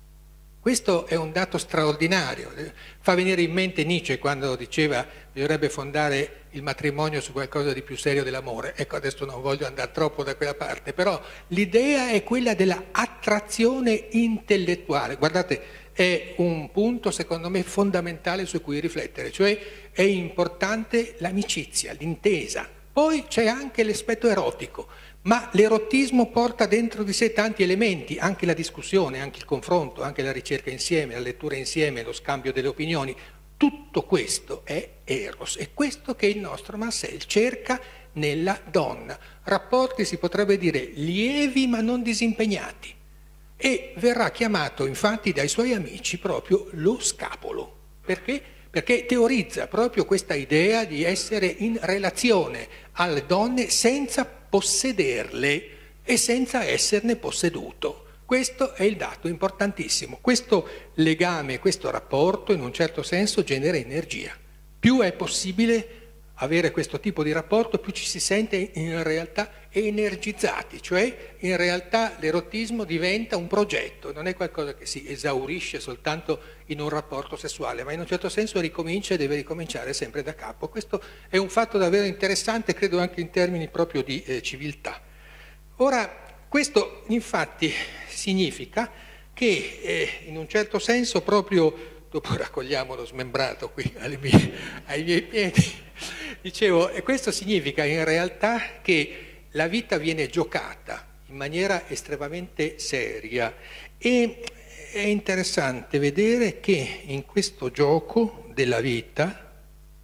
Questo è un dato straordinario, fa venire in mente Nietzsche quando diceva che bisognerebbe fondare il matrimonio su qualcosa di più serio dell'amore. Ecco, adesso non voglio andare troppo da quella parte, però l'idea è quella della attrazione intellettuale. Guardate, è un punto secondo me fondamentale su cui riflettere, cioè è importante l'amicizia, l'intesa. Poi c'è anche l'aspetto erotico, ma l'erotismo porta dentro di sé tanti elementi, anche la discussione, anche il confronto, anche la ricerca insieme, la lettura insieme, lo scambio delle opinioni. Tutto questo è eros, è questo che il nostro Marcel cerca nella donna. Rapporti, si potrebbe dire, lievi ma non disimpegnati. E verrà chiamato infatti dai suoi amici proprio lo scapolo. Perché? Perché teorizza proprio questa idea di essere in relazione alle donne senza possederle e senza esserne posseduto. Questo è il dato importantissimo. Questo legame, questo rapporto in un certo senso genera energia. Più è possibile avere questo tipo di rapporto, più ci si sente in realtà energizzati, cioè in realtà l'erotismo diventa un progetto, non è qualcosa che si esaurisce soltanto in un rapporto sessuale, ma in un certo senso ricomincia e deve ricominciare sempre da capo. Questo è un fatto davvero interessante, credo anche in termini proprio di eh, civiltà. Ora, questo infatti significa che eh, in un certo senso proprio, dopo raccogliamo lo smembrato qui alle mie, ai miei piedi, dicevo, e questo significa in realtà che la vita viene giocata in maniera estremamente seria e è interessante vedere che in questo gioco della vita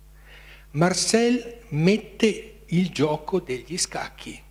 Marcel mette il gioco degli scacchi.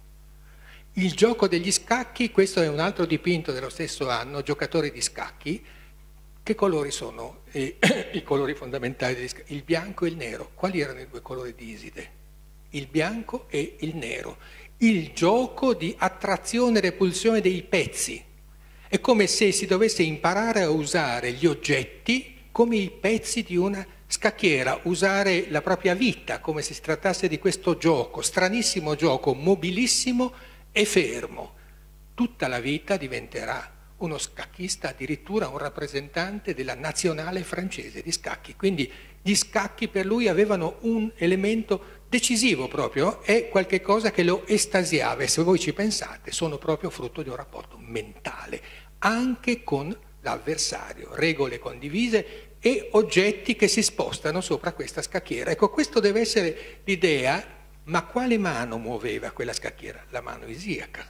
Il gioco degli scacchi, questo è un altro dipinto dello stesso anno, giocatori di scacchi. Che colori sono eh, i colori fondamentali degli scacchi? Il bianco e il nero. Quali erano i due colori di Iside? Il bianco e il nero. Il gioco di attrazione e repulsione dei pezzi. È come se si dovesse imparare a usare gli oggetti come i pezzi di una scacchiera, usare la propria vita come se si trattasse di questo gioco, stranissimo gioco, mobilissimo e fermo. Tutta la vita diventerà uno scacchista, addirittura un rappresentante della nazionale francese di scacchi. Quindi gli scacchi per lui avevano un elemento decisivo proprio, è qualche cosa che lo estasiava, e se voi ci pensate sono proprio frutto di un rapporto mentale, anche con l'avversario, regole condivise e oggetti che si spostano sopra questa scacchiera. Ecco, questo deve essere l'idea. Ma quale mano muoveva quella scacchiera? La mano isiaca.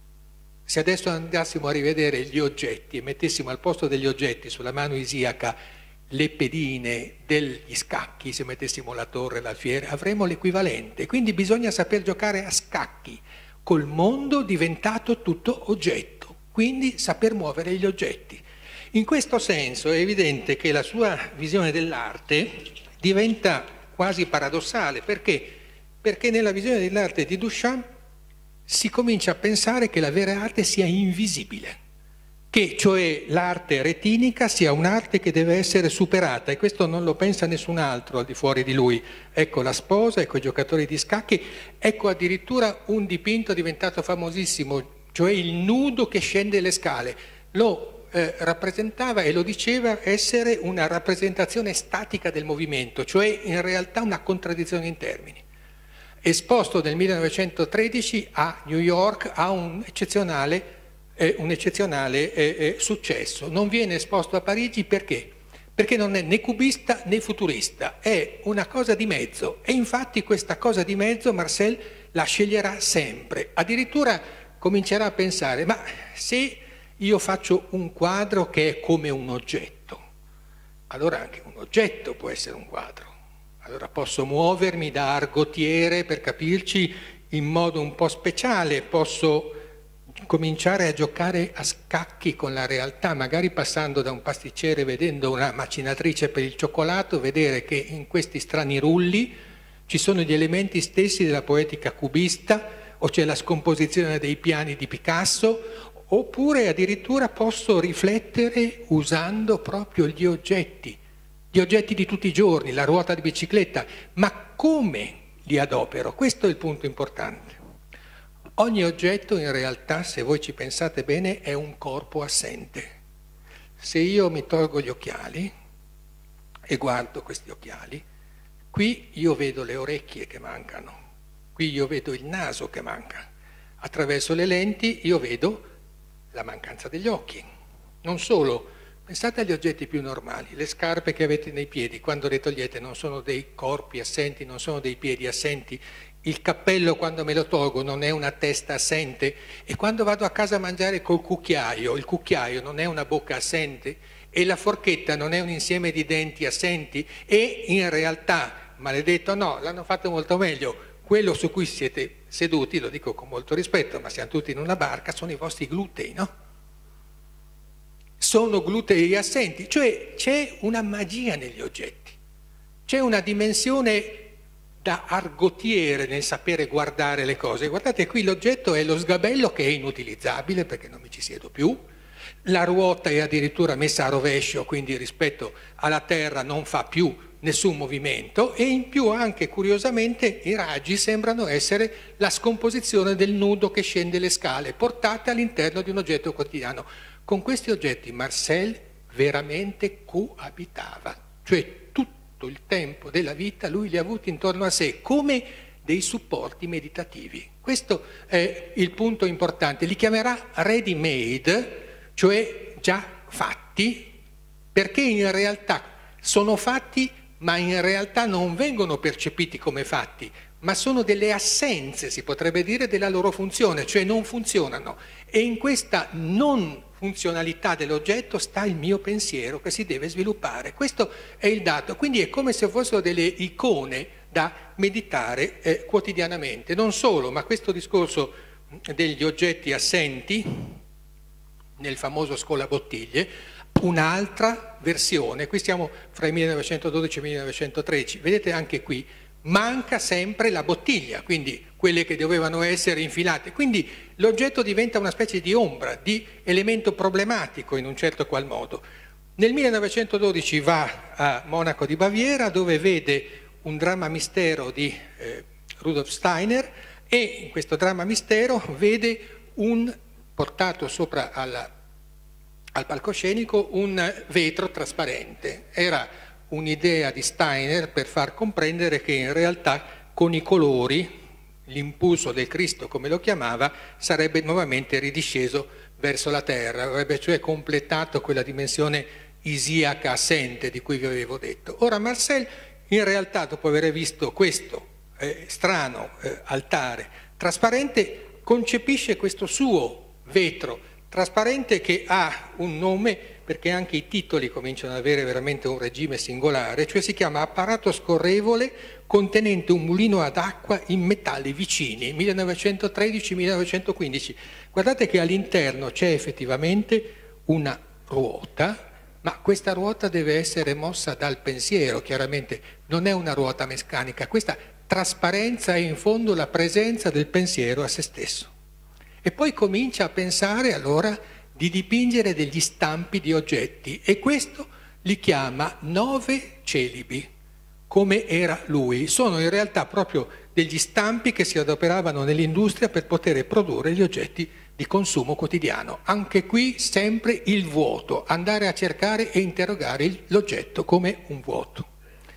Se adesso andassimo a rivedere gli oggetti e mettessimo al posto degli oggetti sulla mano isiaca le pedine degli scacchi, se mettessimo la torre, l'alfiere, avremo l'equivalente. Quindi bisogna saper giocare a scacchi col mondo diventato tutto oggetto, quindi saper muovere gli oggetti. In questo senso è evidente che la sua visione dell'arte diventa quasi paradossale. Perché? Perché nella visione dell'arte di Duchamp si comincia a pensare che la vera arte sia invisibile, che cioè l'arte retinica sia un'arte che deve essere superata, e questo non lo pensa nessun altro al di fuori di lui. Ecco la sposa, ecco i giocatori di scacchi, ecco addirittura un dipinto diventato famosissimo, cioè il nudo che scende le scale. Lo eh, rappresentava e lo diceva essere una rappresentazione statica del movimento, cioè in realtà una contraddizione in termini. Esposto nel millenovecentotredici a New York, ha un eccezionale, eh, un eccezionale eh, eh, successo. Non viene esposto a Parigi perché? Perché non è né cubista né futurista, è una cosa di mezzo, e infatti questa cosa di mezzo Marcel la sceglierà sempre. Addirittura comincerà a pensare, ma se io faccio un quadro che è come un oggetto, allora anche un oggetto può essere un quadro. Allora posso muovermi da argotiere, per capirci, in modo un po' speciale, posso cominciare a giocare a scacchi con la realtà, magari passando da un pasticcere, vedendo una macinatrice per il cioccolato, vedere che in questi strani rulli ci sono gli elementi stessi della poetica cubista, o c'è la scomposizione dei piani di Picasso, oppure addirittura posso riflettere usando proprio gli oggetti. Gli oggetti di tutti i giorni, la ruota di bicicletta, ma come li adopero? Questo è il punto importante. Ogni oggetto in realtà, se voi ci pensate bene, è un corpo assente. Se io mi tolgo gli occhiali e guardo questi occhiali, qui io vedo le orecchie che mancano, qui io vedo il naso che manca. Attraverso le lenti io vedo la mancanza degli occhi. Non solo. Pensate agli oggetti più normali, le scarpe che avete nei piedi, quando le togliete non sono dei corpi assenti, non sono dei piedi assenti, il cappello quando me lo tolgo non è una testa assente, e quando vado a casa a mangiare col cucchiaio, il cucchiaio non è una bocca assente, e la forchetta non è un insieme di denti assenti, e in realtà, maledetto no, l'hanno fatto molto meglio, quello su cui siete seduti, lo dico con molto rispetto, ma siamo tutti in una barca, sono i vostri glutei, no? Sono glutei assenti, cioè c'è una magia negli oggetti, c'è una dimensione da argotiere nel sapere guardare le cose. Guardate qui, l'oggetto è lo sgabello che è inutilizzabile perché non mi ci siedo più, la ruota è addirittura messa a rovescio, quindi rispetto alla terra non fa più nessun movimento, e in più anche curiosamente i raggi sembrano essere la scomposizione del nudo che scende le scale, portate all'interno di un oggetto quotidiano. Con questi oggetti Marcel veramente coabitava, cioè tutto il tempo della vita lui li ha avuti intorno a sé come dei supporti meditativi. Questo è il punto importante. Li chiamerà ready made, cioè già fatti, perché in realtà sono fatti, ma in realtà non vengono percepiti come fatti, ma sono delle assenze, si potrebbe dire, della loro funzione, cioè non funzionano. E in questa non funzionalità dell'oggetto sta il mio pensiero che si deve sviluppare. Questo è il dato. Quindi è come se fossero delle icone da meditare eh, quotidianamente. Non solo, ma questo discorso degli oggetti assenti, nel famoso Scolabottiglie, un'altra versione, qui siamo fra il millenovecentododici e il millenovecentotredici, vedete anche qui, manca sempre la bottiglia, quindi quelle che dovevano essere infilate, quindi l'oggetto diventa una specie di ombra, di elemento problematico in un certo qual modo. Nel millenovecentododici va a Monaco di Baviera, dove vede un dramma mistero di eh, Rudolf Steiner, e in questo dramma mistero vede un portato sopra alla, al palcoscenico un vetro trasparente. Era un'idea di Steiner per far comprendere che in realtà con i colori l'impulso del Cristo, come lo chiamava, sarebbe nuovamente ridisceso verso la terra, avrebbe cioè completato quella dimensione isiaca assente di cui vi avevo detto. Ora Marcel in realtà, dopo aver visto questo eh, strano eh, altare trasparente, concepisce questo suo vetro trasparente che ha un nome, perché anche i titoli cominciano ad avere veramente un regime singolare, cioè si chiama apparato scorrevole contenente un mulino ad acqua in metalli vicini, millenovecentotredici millenovecentoquindici. Guardate che all'interno c'è effettivamente una ruota, ma questa ruota deve essere mossa dal pensiero, chiaramente non è una ruota meccanica, questa trasparenza è in fondo la presenza del pensiero a se stesso. E poi comincia a pensare allora di dipingere degli stampi di oggetti, e questo li chiama nove celibi, come era lui. Sono in realtà proprio degli stampi che si adoperavano nell'industria per poter produrre gli oggetti di consumo quotidiano. Anche qui sempre il vuoto, andare a cercare e interrogare l'oggetto come un vuoto.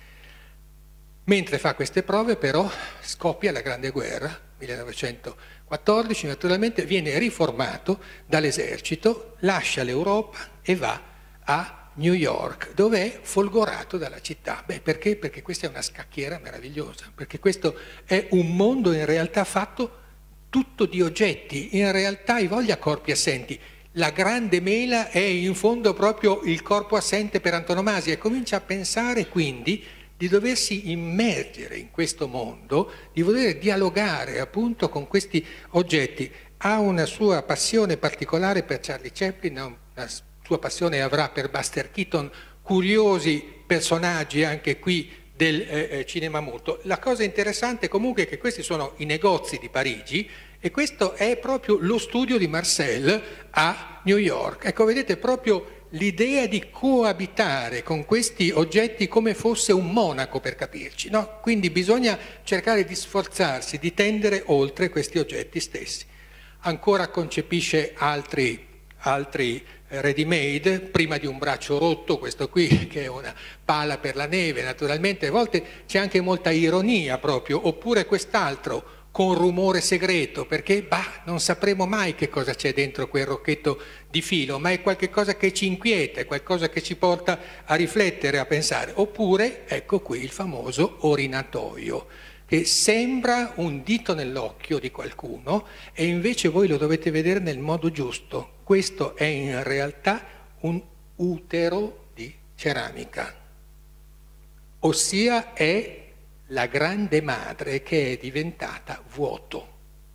Mentre fa queste prove però scoppia la Grande Guerra, millenovecentoquattordici, naturalmente viene riformato dall'esercito, lascia l'Europa e va a New York, dove è folgorato dalla città. Beh, perché? Perché questa è una scacchiera meravigliosa, perché questo è un mondo in realtà fatto tutto di oggetti, in realtà hai voglia corpi assenti. La grande mela è in fondo proprio il corpo assente per antonomasia, e comincia a pensare quindi di doversi immergere in questo mondo, di voler dialogare appunto con questi oggetti. Ha una sua passione particolare per Charlie Chaplin, una sua passione avrà per Buster Keaton, curiosi personaggi anche qui del eh, cinema muto. La cosa interessante comunque è che questi sono i negozi di Parigi, e questo è proprio lo studio di Marcel a New York. Ecco, vedete proprio l'idea di coabitare con questi oggetti come fosse un monaco, per capirci, no? Quindi bisogna cercare di sforzarsi, di tendere oltre questi oggetti stessi. Ancora concepisce altri, altri ready made, prima di un braccio rotto, questo qui che è una pala per la neve, naturalmente a volte c'è anche molta ironia proprio, oppure quest'altro con rumore segreto, perché bah, non sapremo mai che cosa c'è dentro quel rocchetto di filo, ma è qualcosa che ci inquieta, è qualcosa che ci porta a riflettere, a pensare. Oppure, ecco qui il famoso orinatoio, che sembra un dito nell'occhio di qualcuno, e invece voi lo dovete vedere nel modo giusto. Questo è in realtà un utero di ceramica, ossia è la grande madre che è diventata vuoto.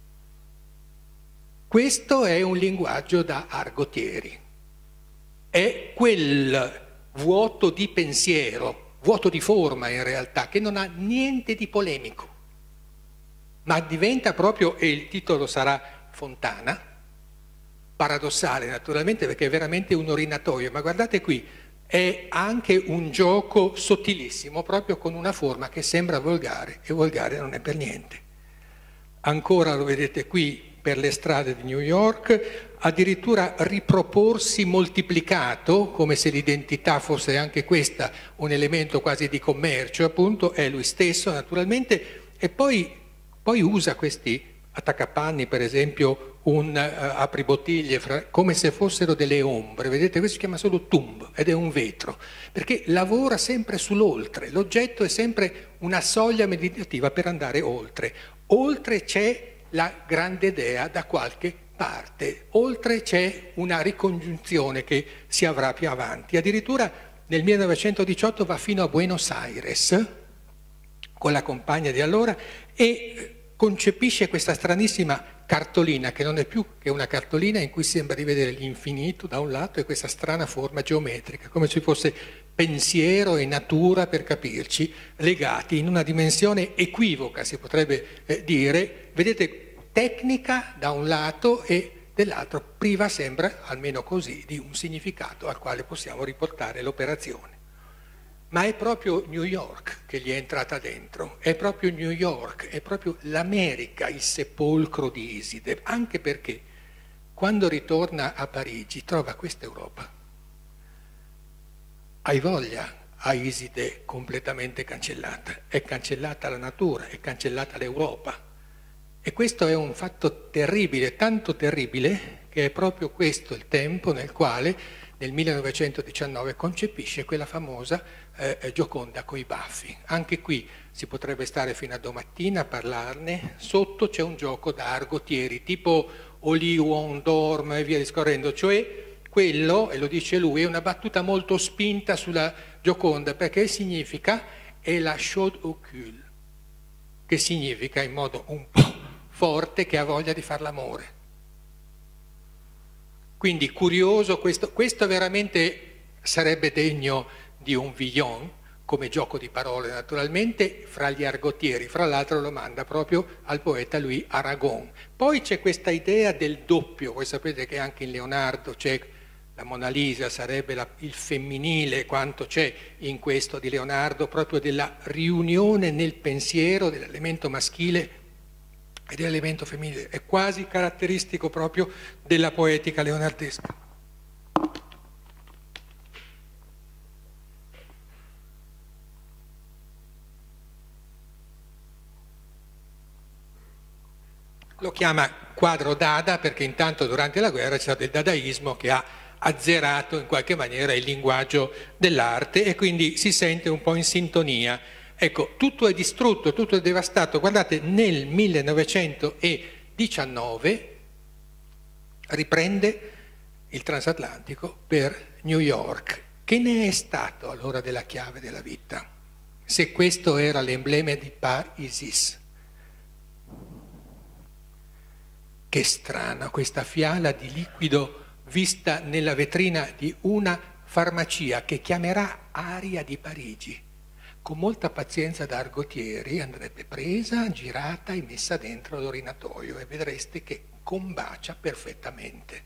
Questo è un linguaggio da argotieri, è quel vuoto di pensiero, vuoto di forma in realtà, che non ha niente di polemico, ma diventa proprio, e il titolo sarà Fontana, paradossale naturalmente perché è veramente un orinatoio, ma guardate qui, è anche un gioco sottilissimo, proprio con una forma che sembra volgare, e volgare non è per niente. Ancora lo vedete qui per le strade di New York, addirittura riproporsi moltiplicato, come se l'identità fosse anche questa un elemento quasi di commercio, appunto, è lui stesso naturalmente, e poi, poi usa questi attaccapanni, per esempio un uh, apribottiglie, fra, come se fossero delle ombre, vedete, questo si chiama solo tomb ed è un vetro, perché lavora sempre sull'oltre, l'oggetto è sempre una soglia meditativa per andare oltre, oltre c'è la grande idea da qualche parte, oltre c'è una ricongiunzione che si avrà più avanti. Addirittura nel millenovecentodiciotto va fino a Buenos Aires con la compagna di allora e concepisce questa stranissima cartolina, che non è più che una cartolina in cui sembra di vedere l'infinito da un lato e questa strana forma geometrica, come se fosse pensiero e natura, per capirci, legati in una dimensione equivoca, si potrebbe eh, dire, vedete, tecnica da un lato e dell'altro, priva sembra, almeno così, di un significato al quale possiamo riportare l'operazione. Ma è proprio New York che gli è entrata dentro, è proprio New York, è proprio l'America il sepolcro di Iside, anche perché quando ritorna a Parigi trova questa Europa. Hai voglia a Iside completamente cancellata, è cancellata la natura, è cancellata l'Europa. E questo è un fatto terribile, tanto terribile che è proprio questo il tempo nel quale nel millenovecentodiciannove concepisce quella famosa eh, Gioconda coi baffi. Anche qui si potrebbe stare fino a domattina a parlarne, sotto c'è un gioco da argotieri, tipo Oli Won Dorm e via discorrendo, cioè quello, e lo dice lui, è una battuta molto spinta sulla Gioconda, perché significa è la chaude au cul, che significa in modo un po' forte che ha voglia di far l'amore. Quindi curioso, questo, questo veramente sarebbe degno di un Villon, come gioco di parole naturalmente, fra gli argotieri, fra l'altro lo manda proprio al poeta Louis Aragon. Poi c'è questa idea del doppio, voi sapete che anche in Leonardo c'è la Mona Lisa, sarebbe la, il femminile, quanto c'è in questo di Leonardo, proprio della riunione nel pensiero dell'elemento maschile e dell'elemento femminile, è quasi caratteristico proprio della poetica leonardesca. Lo chiama quadro Dada perché intanto durante la guerra c'è stato il dadaismo che ha azzerato in qualche maniera il linguaggio dell'arte e quindi si sente un po' in sintonia. Ecco, tutto è distrutto, tutto è devastato. Guardate, nel millenovecentodiciannove riprende il transatlantico per New York. Che ne è stato allora della chiave della vita? Se questo era l'emblema di Par Isis. Che strana questa fiala di liquido vista nella vetrina di una farmacia che chiamerà Aria di Parigi. Con molta pazienza da argotieri andrebbe presa, girata e messa dentro l'orinatoio e vedreste che combacia perfettamente.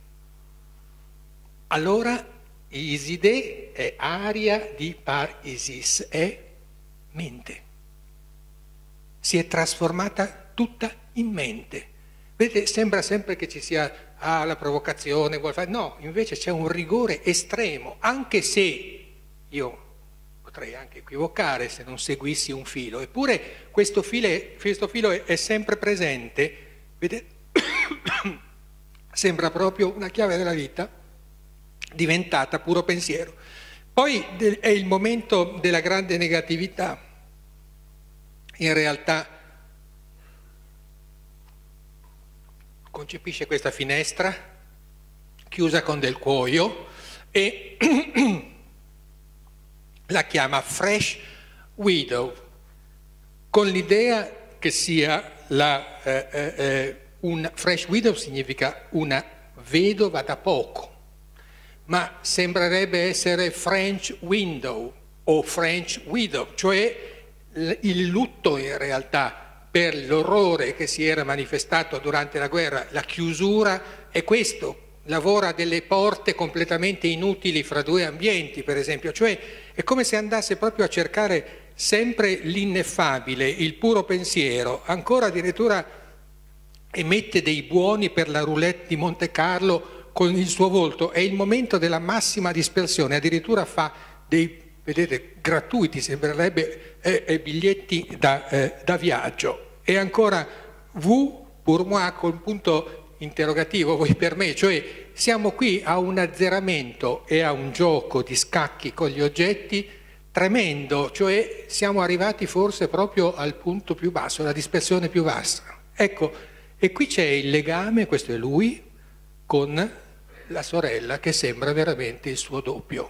Allora Iside è aria di Par Isis, è mente. Si è trasformata tutta in mente. Vedete, sembra sempre che ci sia ah, la provocazione, vuol fare... no, invece c'è un rigore estremo, anche se io potrei anche equivocare se non seguissi un filo, eppure questo filo è, questo filo è, è sempre presente, vedete? Sembra proprio una chiave della vita diventata puro pensiero. Poi è il momento della grande negatività, in realtà concepisce questa finestra chiusa con del cuoio e la chiama Fresh Widow, con l'idea che sia la, eh, eh, un fresh widow significa una vedova da poco, ma sembrerebbe essere French window o French widow, cioè il lutto in realtà per l'orrore che si era manifestato durante la guerra, la chiusura è questo, lavora delle porte completamente inutili fra due ambienti, per esempio, cioè è come se andasse proprio a cercare sempre l'ineffabile, il puro pensiero, ancora addirittura emette dei buoni per la roulette di Monte Carlo con il suo volto, è il momento della massima dispersione, addirittura fa dei, vedete, gratuiti, sembrerebbe, eh, eh, biglietti da, eh, da viaggio. E ancora, vous pour moi, col punto interrogativo, voi per me, cioè siamo qui a un azzeramento e a un gioco di scacchi con gli oggetti tremendo, cioè siamo arrivati forse proprio al punto più basso, alla dispersione più bassa. Ecco, e qui c'è il legame, questo è lui, con la sorella che sembra veramente il suo doppio.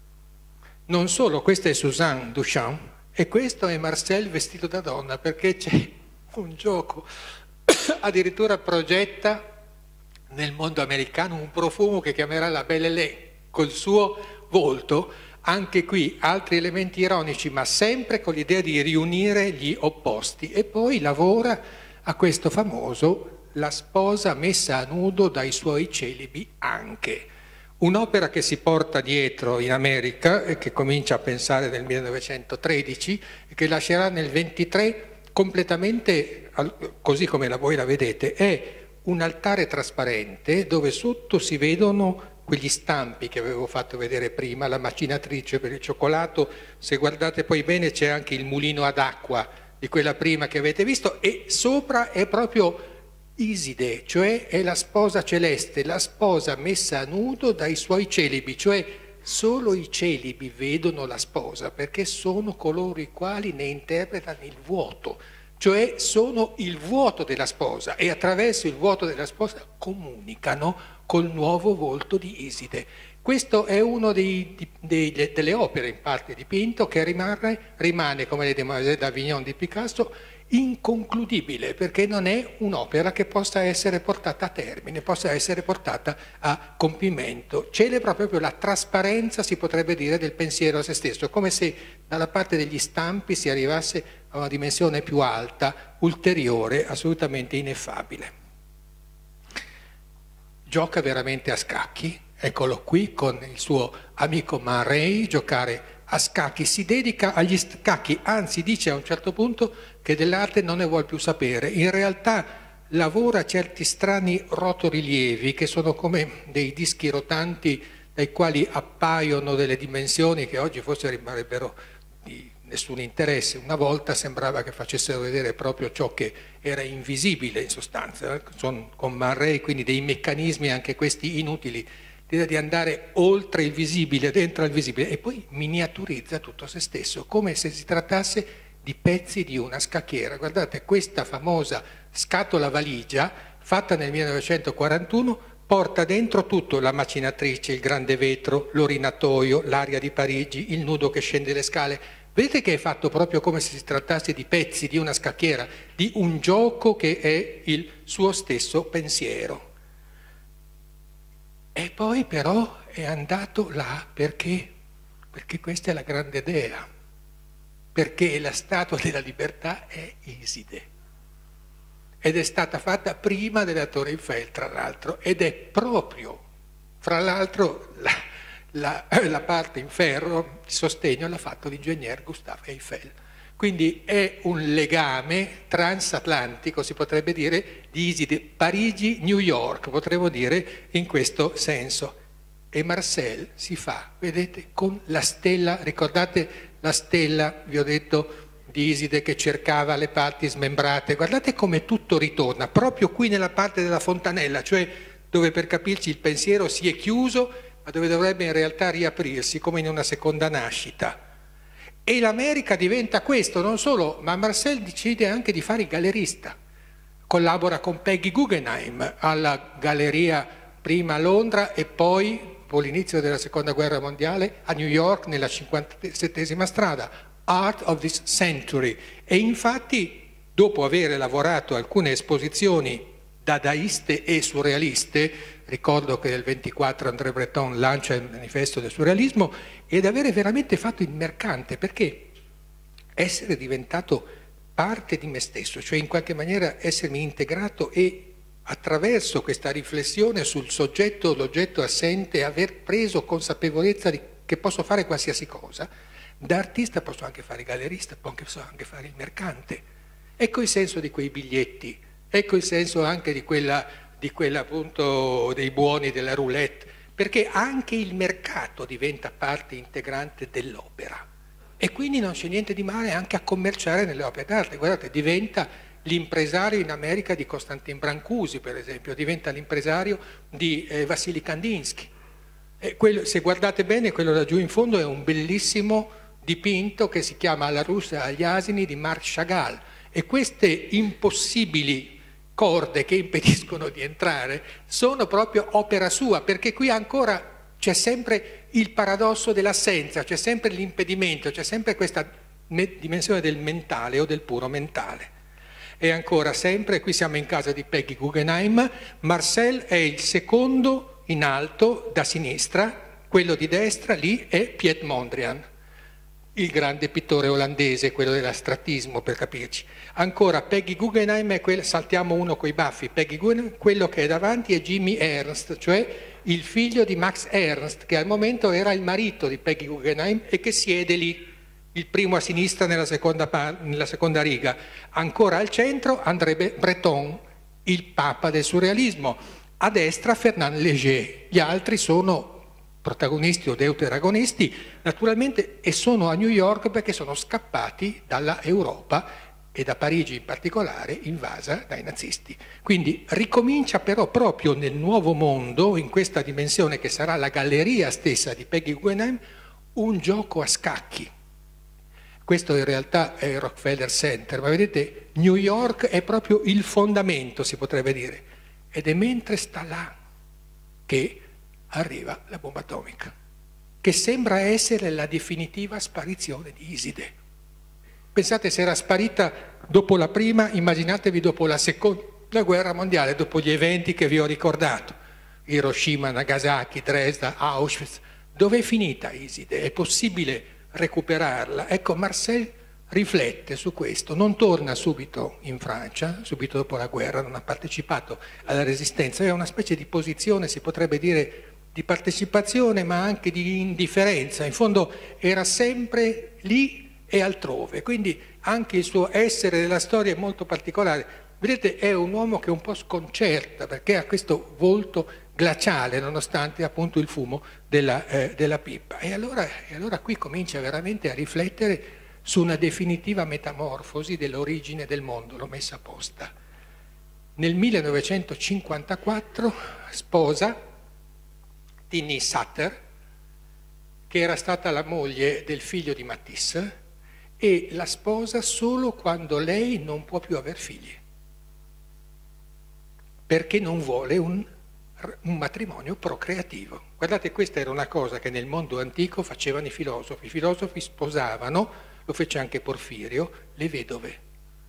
Non solo, questa è Suzanne Duchamp e questo è Marcel vestito da donna, perché c'è un gioco, addirittura progetta nel mondo americano un profumo che chiamerà la Belle Hélène, col suo volto, anche qui altri elementi ironici, ma sempre con l'idea di riunire gli opposti. E poi lavora a questo famoso La sposa messa a nudo dai suoi celibi anche. Un'opera che si porta dietro in America e che comincia a pensare nel millenovecentotredici e che lascerà nel ventitré completamente, così come la voi la vedete, è un altare trasparente dove sotto si vedono quegli stampi che avevo fatto vedere prima, la macinatrice per il cioccolato, se guardate poi bene c'è anche il mulino ad acqua di quella prima che avete visto, e sopra è proprio Iside, cioè è la sposa celeste, la sposa messa a nudo dai suoi celibi, cioè solo i celibi vedono la sposa perché sono coloro i quali ne interpretano il vuoto, cioè sono il vuoto della sposa e attraverso il vuoto della sposa comunicano col nuovo volto di Iside. Questo è uno dei, dei, delle opere in parte dipinto che rimane, rimane come le Demoiselles d'Avignon di Picasso, inconcludibile, perché non è un'opera che possa essere portata a termine, possa essere portata a compimento. Celebra proprio la trasparenza, si potrebbe dire, del pensiero a se stesso, come se dalla parte degli stampi si arrivasse a una dimensione più alta, ulteriore, assolutamente ineffabile. Gioca veramente a scacchi, eccolo qui con il suo amico Man Ray, giocare a scacchi, si dedica agli scacchi, anzi dice a un certo punto che dell'arte non ne vuol più sapere. In realtà lavora certi strani rotorilievi che sono come dei dischi rotanti dai quali appaiono delle dimensioni che oggi forse rimarrebbero di nessun interesse. Una volta sembrava che facessero vedere proprio ciò che era invisibile in sostanza. Sono con Man Ray quindi dei meccanismi anche questi inutili, di andare oltre il visibile, dentro il visibile, e poi miniaturizza tutto se stesso, come se si trattasse di pezzi di una scacchiera. Guardate, questa famosa scatola valigia, fatta nel millenovecentoquarantuno, porta dentro tutto: la macinatrice, il grande vetro, l'orinatoio, l'aria di Parigi, il nudo che scende le scale. Vedete che è fatto proprio come se si trattasse di pezzi di una scacchiera, di un gioco che è il suo stesso pensiero. E poi però è andato là perché? Perché questa è la grande idea, perché la statua della libertà è Iside ed è stata fatta prima della Torre Eiffel, tra l'altro, ed è proprio, fra l'altro, la, la, la parte in ferro di sostegno l'ha fatto l'ingegner Gustave Eiffel. Quindi è un legame transatlantico, si potrebbe dire, di Iside, Parigi-New York, potremmo dire in questo senso. E Marcel si fa, vedete, con la stella, ricordate la stella, vi ho detto, di Iside che cercava le parti smembrate, guardate come tutto ritorna, proprio qui nella parte della fontanella, cioè dove per capirci il pensiero si è chiuso, ma dove dovrebbe in realtà riaprirsi, come in una seconda nascita. E l'America diventa questo, non solo, ma Marcel decide anche di fare il gallerista. Collabora con Peggy Guggenheim alla galleria prima a Londra e poi, dopo l'inizio della Seconda Guerra Mondiale, a New York nella cinquantasettesima strada. art of this century. E infatti, dopo aver lavorato alcune esposizioni dadaiste e surrealiste, ricordo che nel ventiquattro André Breton lancia il manifesto del surrealismo, ed avere veramente fatto il mercante, perché essere diventato parte di me stesso, cioè in qualche maniera essermi integrato e attraverso questa riflessione sul soggetto, l'oggetto assente, aver preso consapevolezza di che posso fare qualsiasi cosa, da artista posso anche fare il gallerista, posso anche fare il mercante. Ecco il senso di quei biglietti, ecco il senso anche di quella, di quella appunto dei buoni della roulette, perché anche il mercato diventa parte integrante dell'opera e quindi non c'è niente di male anche a commerciare nelle opere d'arte. Guardate, diventa l'impresario in America di Konstantin Brancusi, per esempio, diventa l'impresario di eh, Vassili Kandinsky. E quello, se guardate bene, quello laggiù in fondo è un bellissimo dipinto che si chiama La russa agli asini di Marc Chagall, e queste impossibili corde che impediscono di entrare sono proprio opera sua, perché qui ancora c'è sempre il paradosso dell'assenza, c'è sempre l'impedimento, c'è sempre questa dimensione del mentale o del puro mentale. E ancora sempre, qui siamo in casa di Peggy Guggenheim, Marcel è il secondo in alto da sinistra, quello di destra lì è Piet Mondrian, il grande pittore olandese, quello dell'astrattismo per capirci. Ancora Peggy Guggenheim è quella, saltiamo uno coi baffi, Peggy Guggenheim, quello che è davanti è Jimmy Ernst, cioè il figlio di Max Ernst, che al momento era il marito di Peggy Guggenheim e che siede lì, il primo a sinistra nella seconda, nella seconda riga. Ancora al centro André Breton, il papa del surrealismo. A destra Fernand Léger, gli altri sono protagonisti o deuteragonisti, naturalmente, e sono a New York perché sono scappati dalla Europa e da Parigi in particolare, invasa dai nazisti. Quindi ricomincia però proprio nel nuovo mondo, in questa dimensione che sarà la galleria stessa di Peggy Guggenheim, un gioco a scacchi. Questo in realtà è il Rockefeller Center, ma vedete, New York è proprio il fondamento, si potrebbe dire, ed è mentre sta là che arriva la bomba atomica, che sembra essere la definitiva sparizione di Iside. Pensate, se era sparita dopo la prima, immaginatevi dopo la seconda guerra mondiale, dopo gli eventi che vi ho ricordato, Hiroshima, Nagasaki, Dresda, Auschwitz. Dove è finita Iside? È possibile recuperarla? Ecco, Marcel riflette su questo, non torna subito in Francia, subito dopo la guerra, non ha partecipato alla resistenza, è una specie di posizione, si potrebbe dire, di partecipazione ma anche di indifferenza, in fondo era sempre lì e altrove, quindi anche il suo essere della storia è molto particolare. Vedete, è un uomo che un po' sconcerta perché ha questo volto glaciale nonostante appunto il fumo della, eh, della pipa, e allora, e allora qui comincia veramente a riflettere su una definitiva metamorfosi dell'origine del mondo, l'ho messa apposta. Nel millenovecentocinquantaquattro sposa Tinnie Sutter, che era stata la moglie del figlio di Matisse, e la sposa solo quando lei non può più aver figli, perché non vuole un, un matrimonio procreativo. Guardate, questa era una cosa che nel mondo antico facevano i filosofi. I filosofi sposavano, lo fece anche Porfirio, le vedove.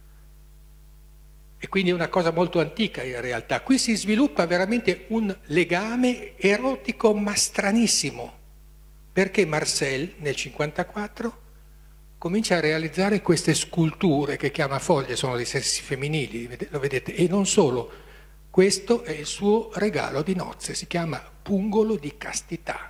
E quindi è una cosa molto antica in realtà. Qui si sviluppa veramente un legame erotico ma stranissimo, perché Marcel nel cinquantaquattro comincia a realizzare queste sculture che chiama foglie, sono dei sessi femminili, lo vedete, e non solo, questo è il suo regalo di nozze, si chiama Pungolo di castità.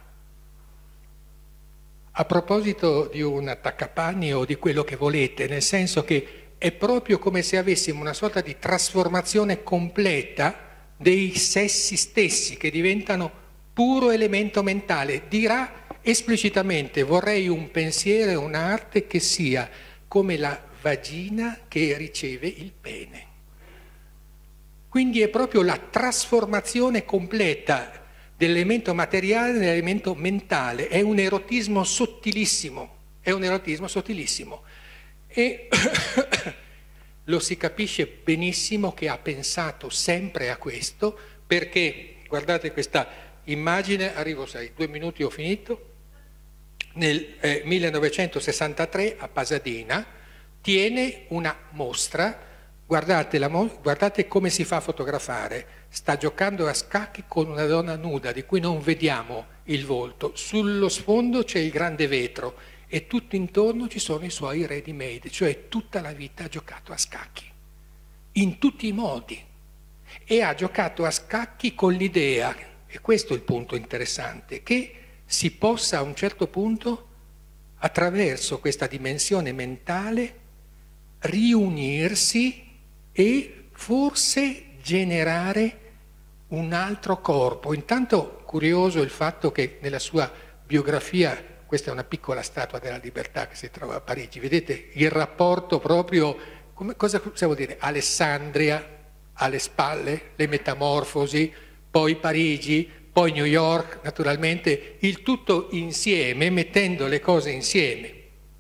A proposito di un attaccapanni o di quello che volete, nel senso che è proprio come se avessimo una sorta di trasformazione completa dei sessi stessi che diventano puro elemento mentale. Dirà esplicitamente: vorrei un pensiero e un'arte che sia come la vagina che riceve il pene. Quindi è proprio la trasformazione completa dell'elemento materiale nell'elemento mentale, è un erotismo sottilissimo, è un erotismo sottilissimo. E lo si capisce benissimo che ha pensato sempre a questo, perché, guardate questa immagine, arrivo, sai, due minuti ho finito, nel eh, millenovecentosessantatré a Pasadena tiene una mostra. Guardate, la mo- guardate come si fa a fotografare. Sta giocando a scacchi con una donna nuda di cui non vediamo il volto. Sullo sfondo c'è il grande vetro e tutto intorno ci sono i suoi ready made, cioè tutta la vita ha giocato a scacchi, in tutti i modi. E ha giocato a scacchi con l'idea, e questo è il punto interessante, che si possa a un certo punto, attraverso questa dimensione mentale, riunirsi e forse generare un altro corpo. Intanto curioso il fatto che nella sua biografia, questa è una piccola statua della libertà che si trova a Parigi, vedete il rapporto proprio, come, cosa possiamo dire, Alessandria alle spalle, le metamorfosi, poi Parigi, poi New York, naturalmente, il tutto insieme, mettendo le cose insieme.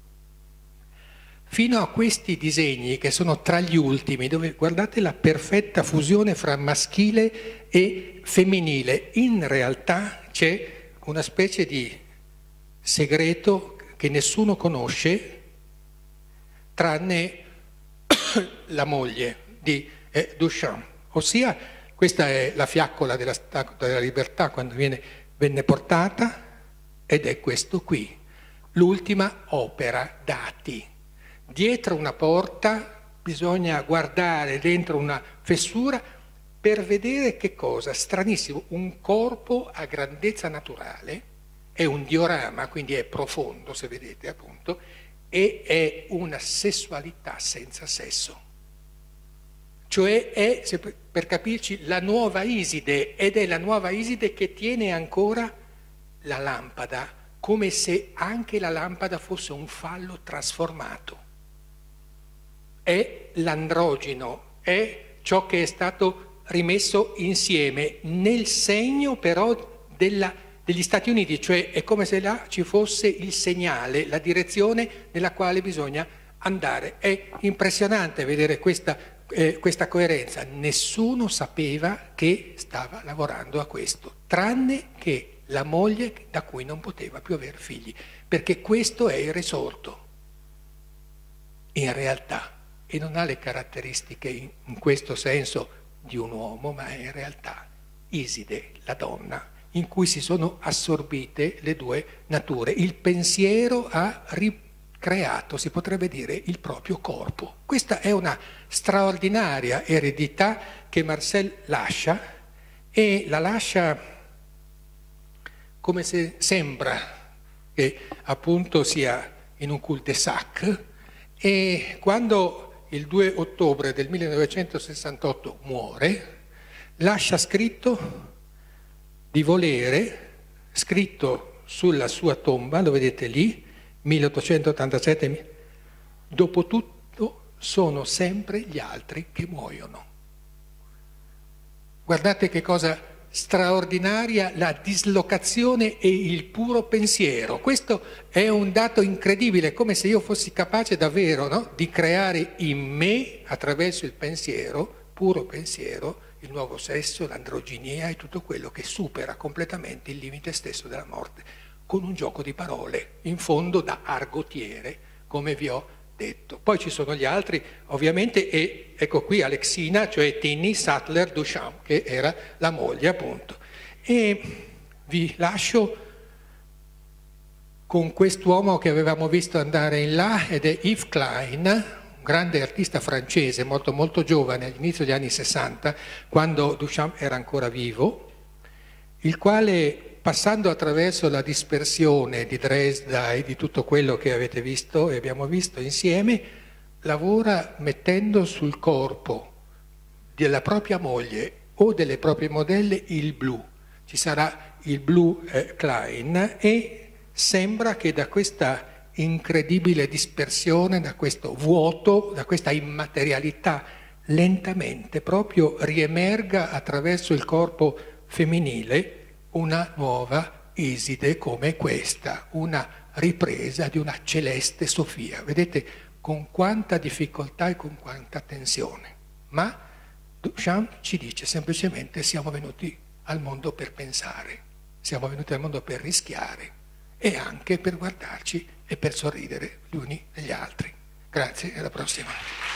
Fino a questi disegni che sono tra gli ultimi, dove guardate la perfetta fusione fra maschile e femminile, in realtà c'è una specie di segreto che nessuno conosce, tranne la moglie di eh, Duchamp, ossia questa è la fiaccola della Statua della Libertà quando viene, venne portata, ed è questo qui, l'ultima opera dati. Dietro una porta bisogna guardare dentro una fessura per vedere che cosa? Stranissimo, un corpo a grandezza naturale, è un diorama, quindi è profondo, se vedete appunto, e è una sessualità senza sesso. Cioè è, per capirci, la nuova Iside, ed è la nuova Iside che tiene ancora la lampada, come se anche la lampada fosse un fallo trasformato. È l'androgino, è ciò che è stato rimesso insieme, nel segno però della, degli Stati Uniti, cioè è come se là ci fosse il segnale, la direzione nella quale bisogna andare. È impressionante vedere questa, eh, questa coerenza. Nessuno sapeva che stava lavorando a questo, tranne che la moglie da cui non poteva più avere figli, perché questo è il risorto, in realtà. E non ha le caratteristiche in, in questo senso di un uomo, ma è in realtà Iside, la donna, in cui si sono assorbite le due nature. Il pensiero ha ricreato, si potrebbe dire, il proprio corpo. Questa è una straordinaria eredità che Marcel lascia, e la lascia come se sembra che appunto sia in un cul-de-sac, e quando il due ottobre del millenovecentosessantotto muore, lascia scritto di volere, scritto sulla sua tomba, lo vedete lì, milleottocentottantasette, dopo tutto sono sempre gli altri che muoiono. Guardate che cosa straordinaria, la dislocazione e il puro pensiero. Questo è un dato incredibile, come se io fossi capace davvero, no, di creare in me, attraverso il pensiero, puro pensiero, il nuovo sesso, l'androginia e tutto quello che supera completamente il limite stesso della morte, con un gioco di parole, in fondo da argotiere, come vi ho detto. Poi ci sono gli altri, ovviamente, e ecco qui Alexina, cioè Tinny Sattler Duchamp, che era la moglie, appunto. E vi lascio con quest'uomo che avevamo visto andare in là, ed è Yves Klein, un grande artista francese, molto molto giovane, all'inizio degli anni sessanta, quando Duchamp era ancora vivo, il quale, passando attraverso la dispersione di Dresda e di tutto quello che avete visto e abbiamo visto insieme, lavora mettendo sul corpo della propria moglie o delle proprie modelle il blu. Ci sarà il blu eh, Klein, e sembra che da questa incredibile dispersione, da questo vuoto, da questa immaterialità, lentamente proprio riemerga attraverso il corpo femminile una nuova Iside come questa, una ripresa di una celeste Sofia. Vedete con quanta difficoltà e con quanta tensione. Ma Duchamp ci dice semplicemente: siamo venuti al mondo per pensare, siamo venuti al mondo per rischiare, e anche per guardarci e per sorridere gli uni agli altri. Grazie e alla prossima.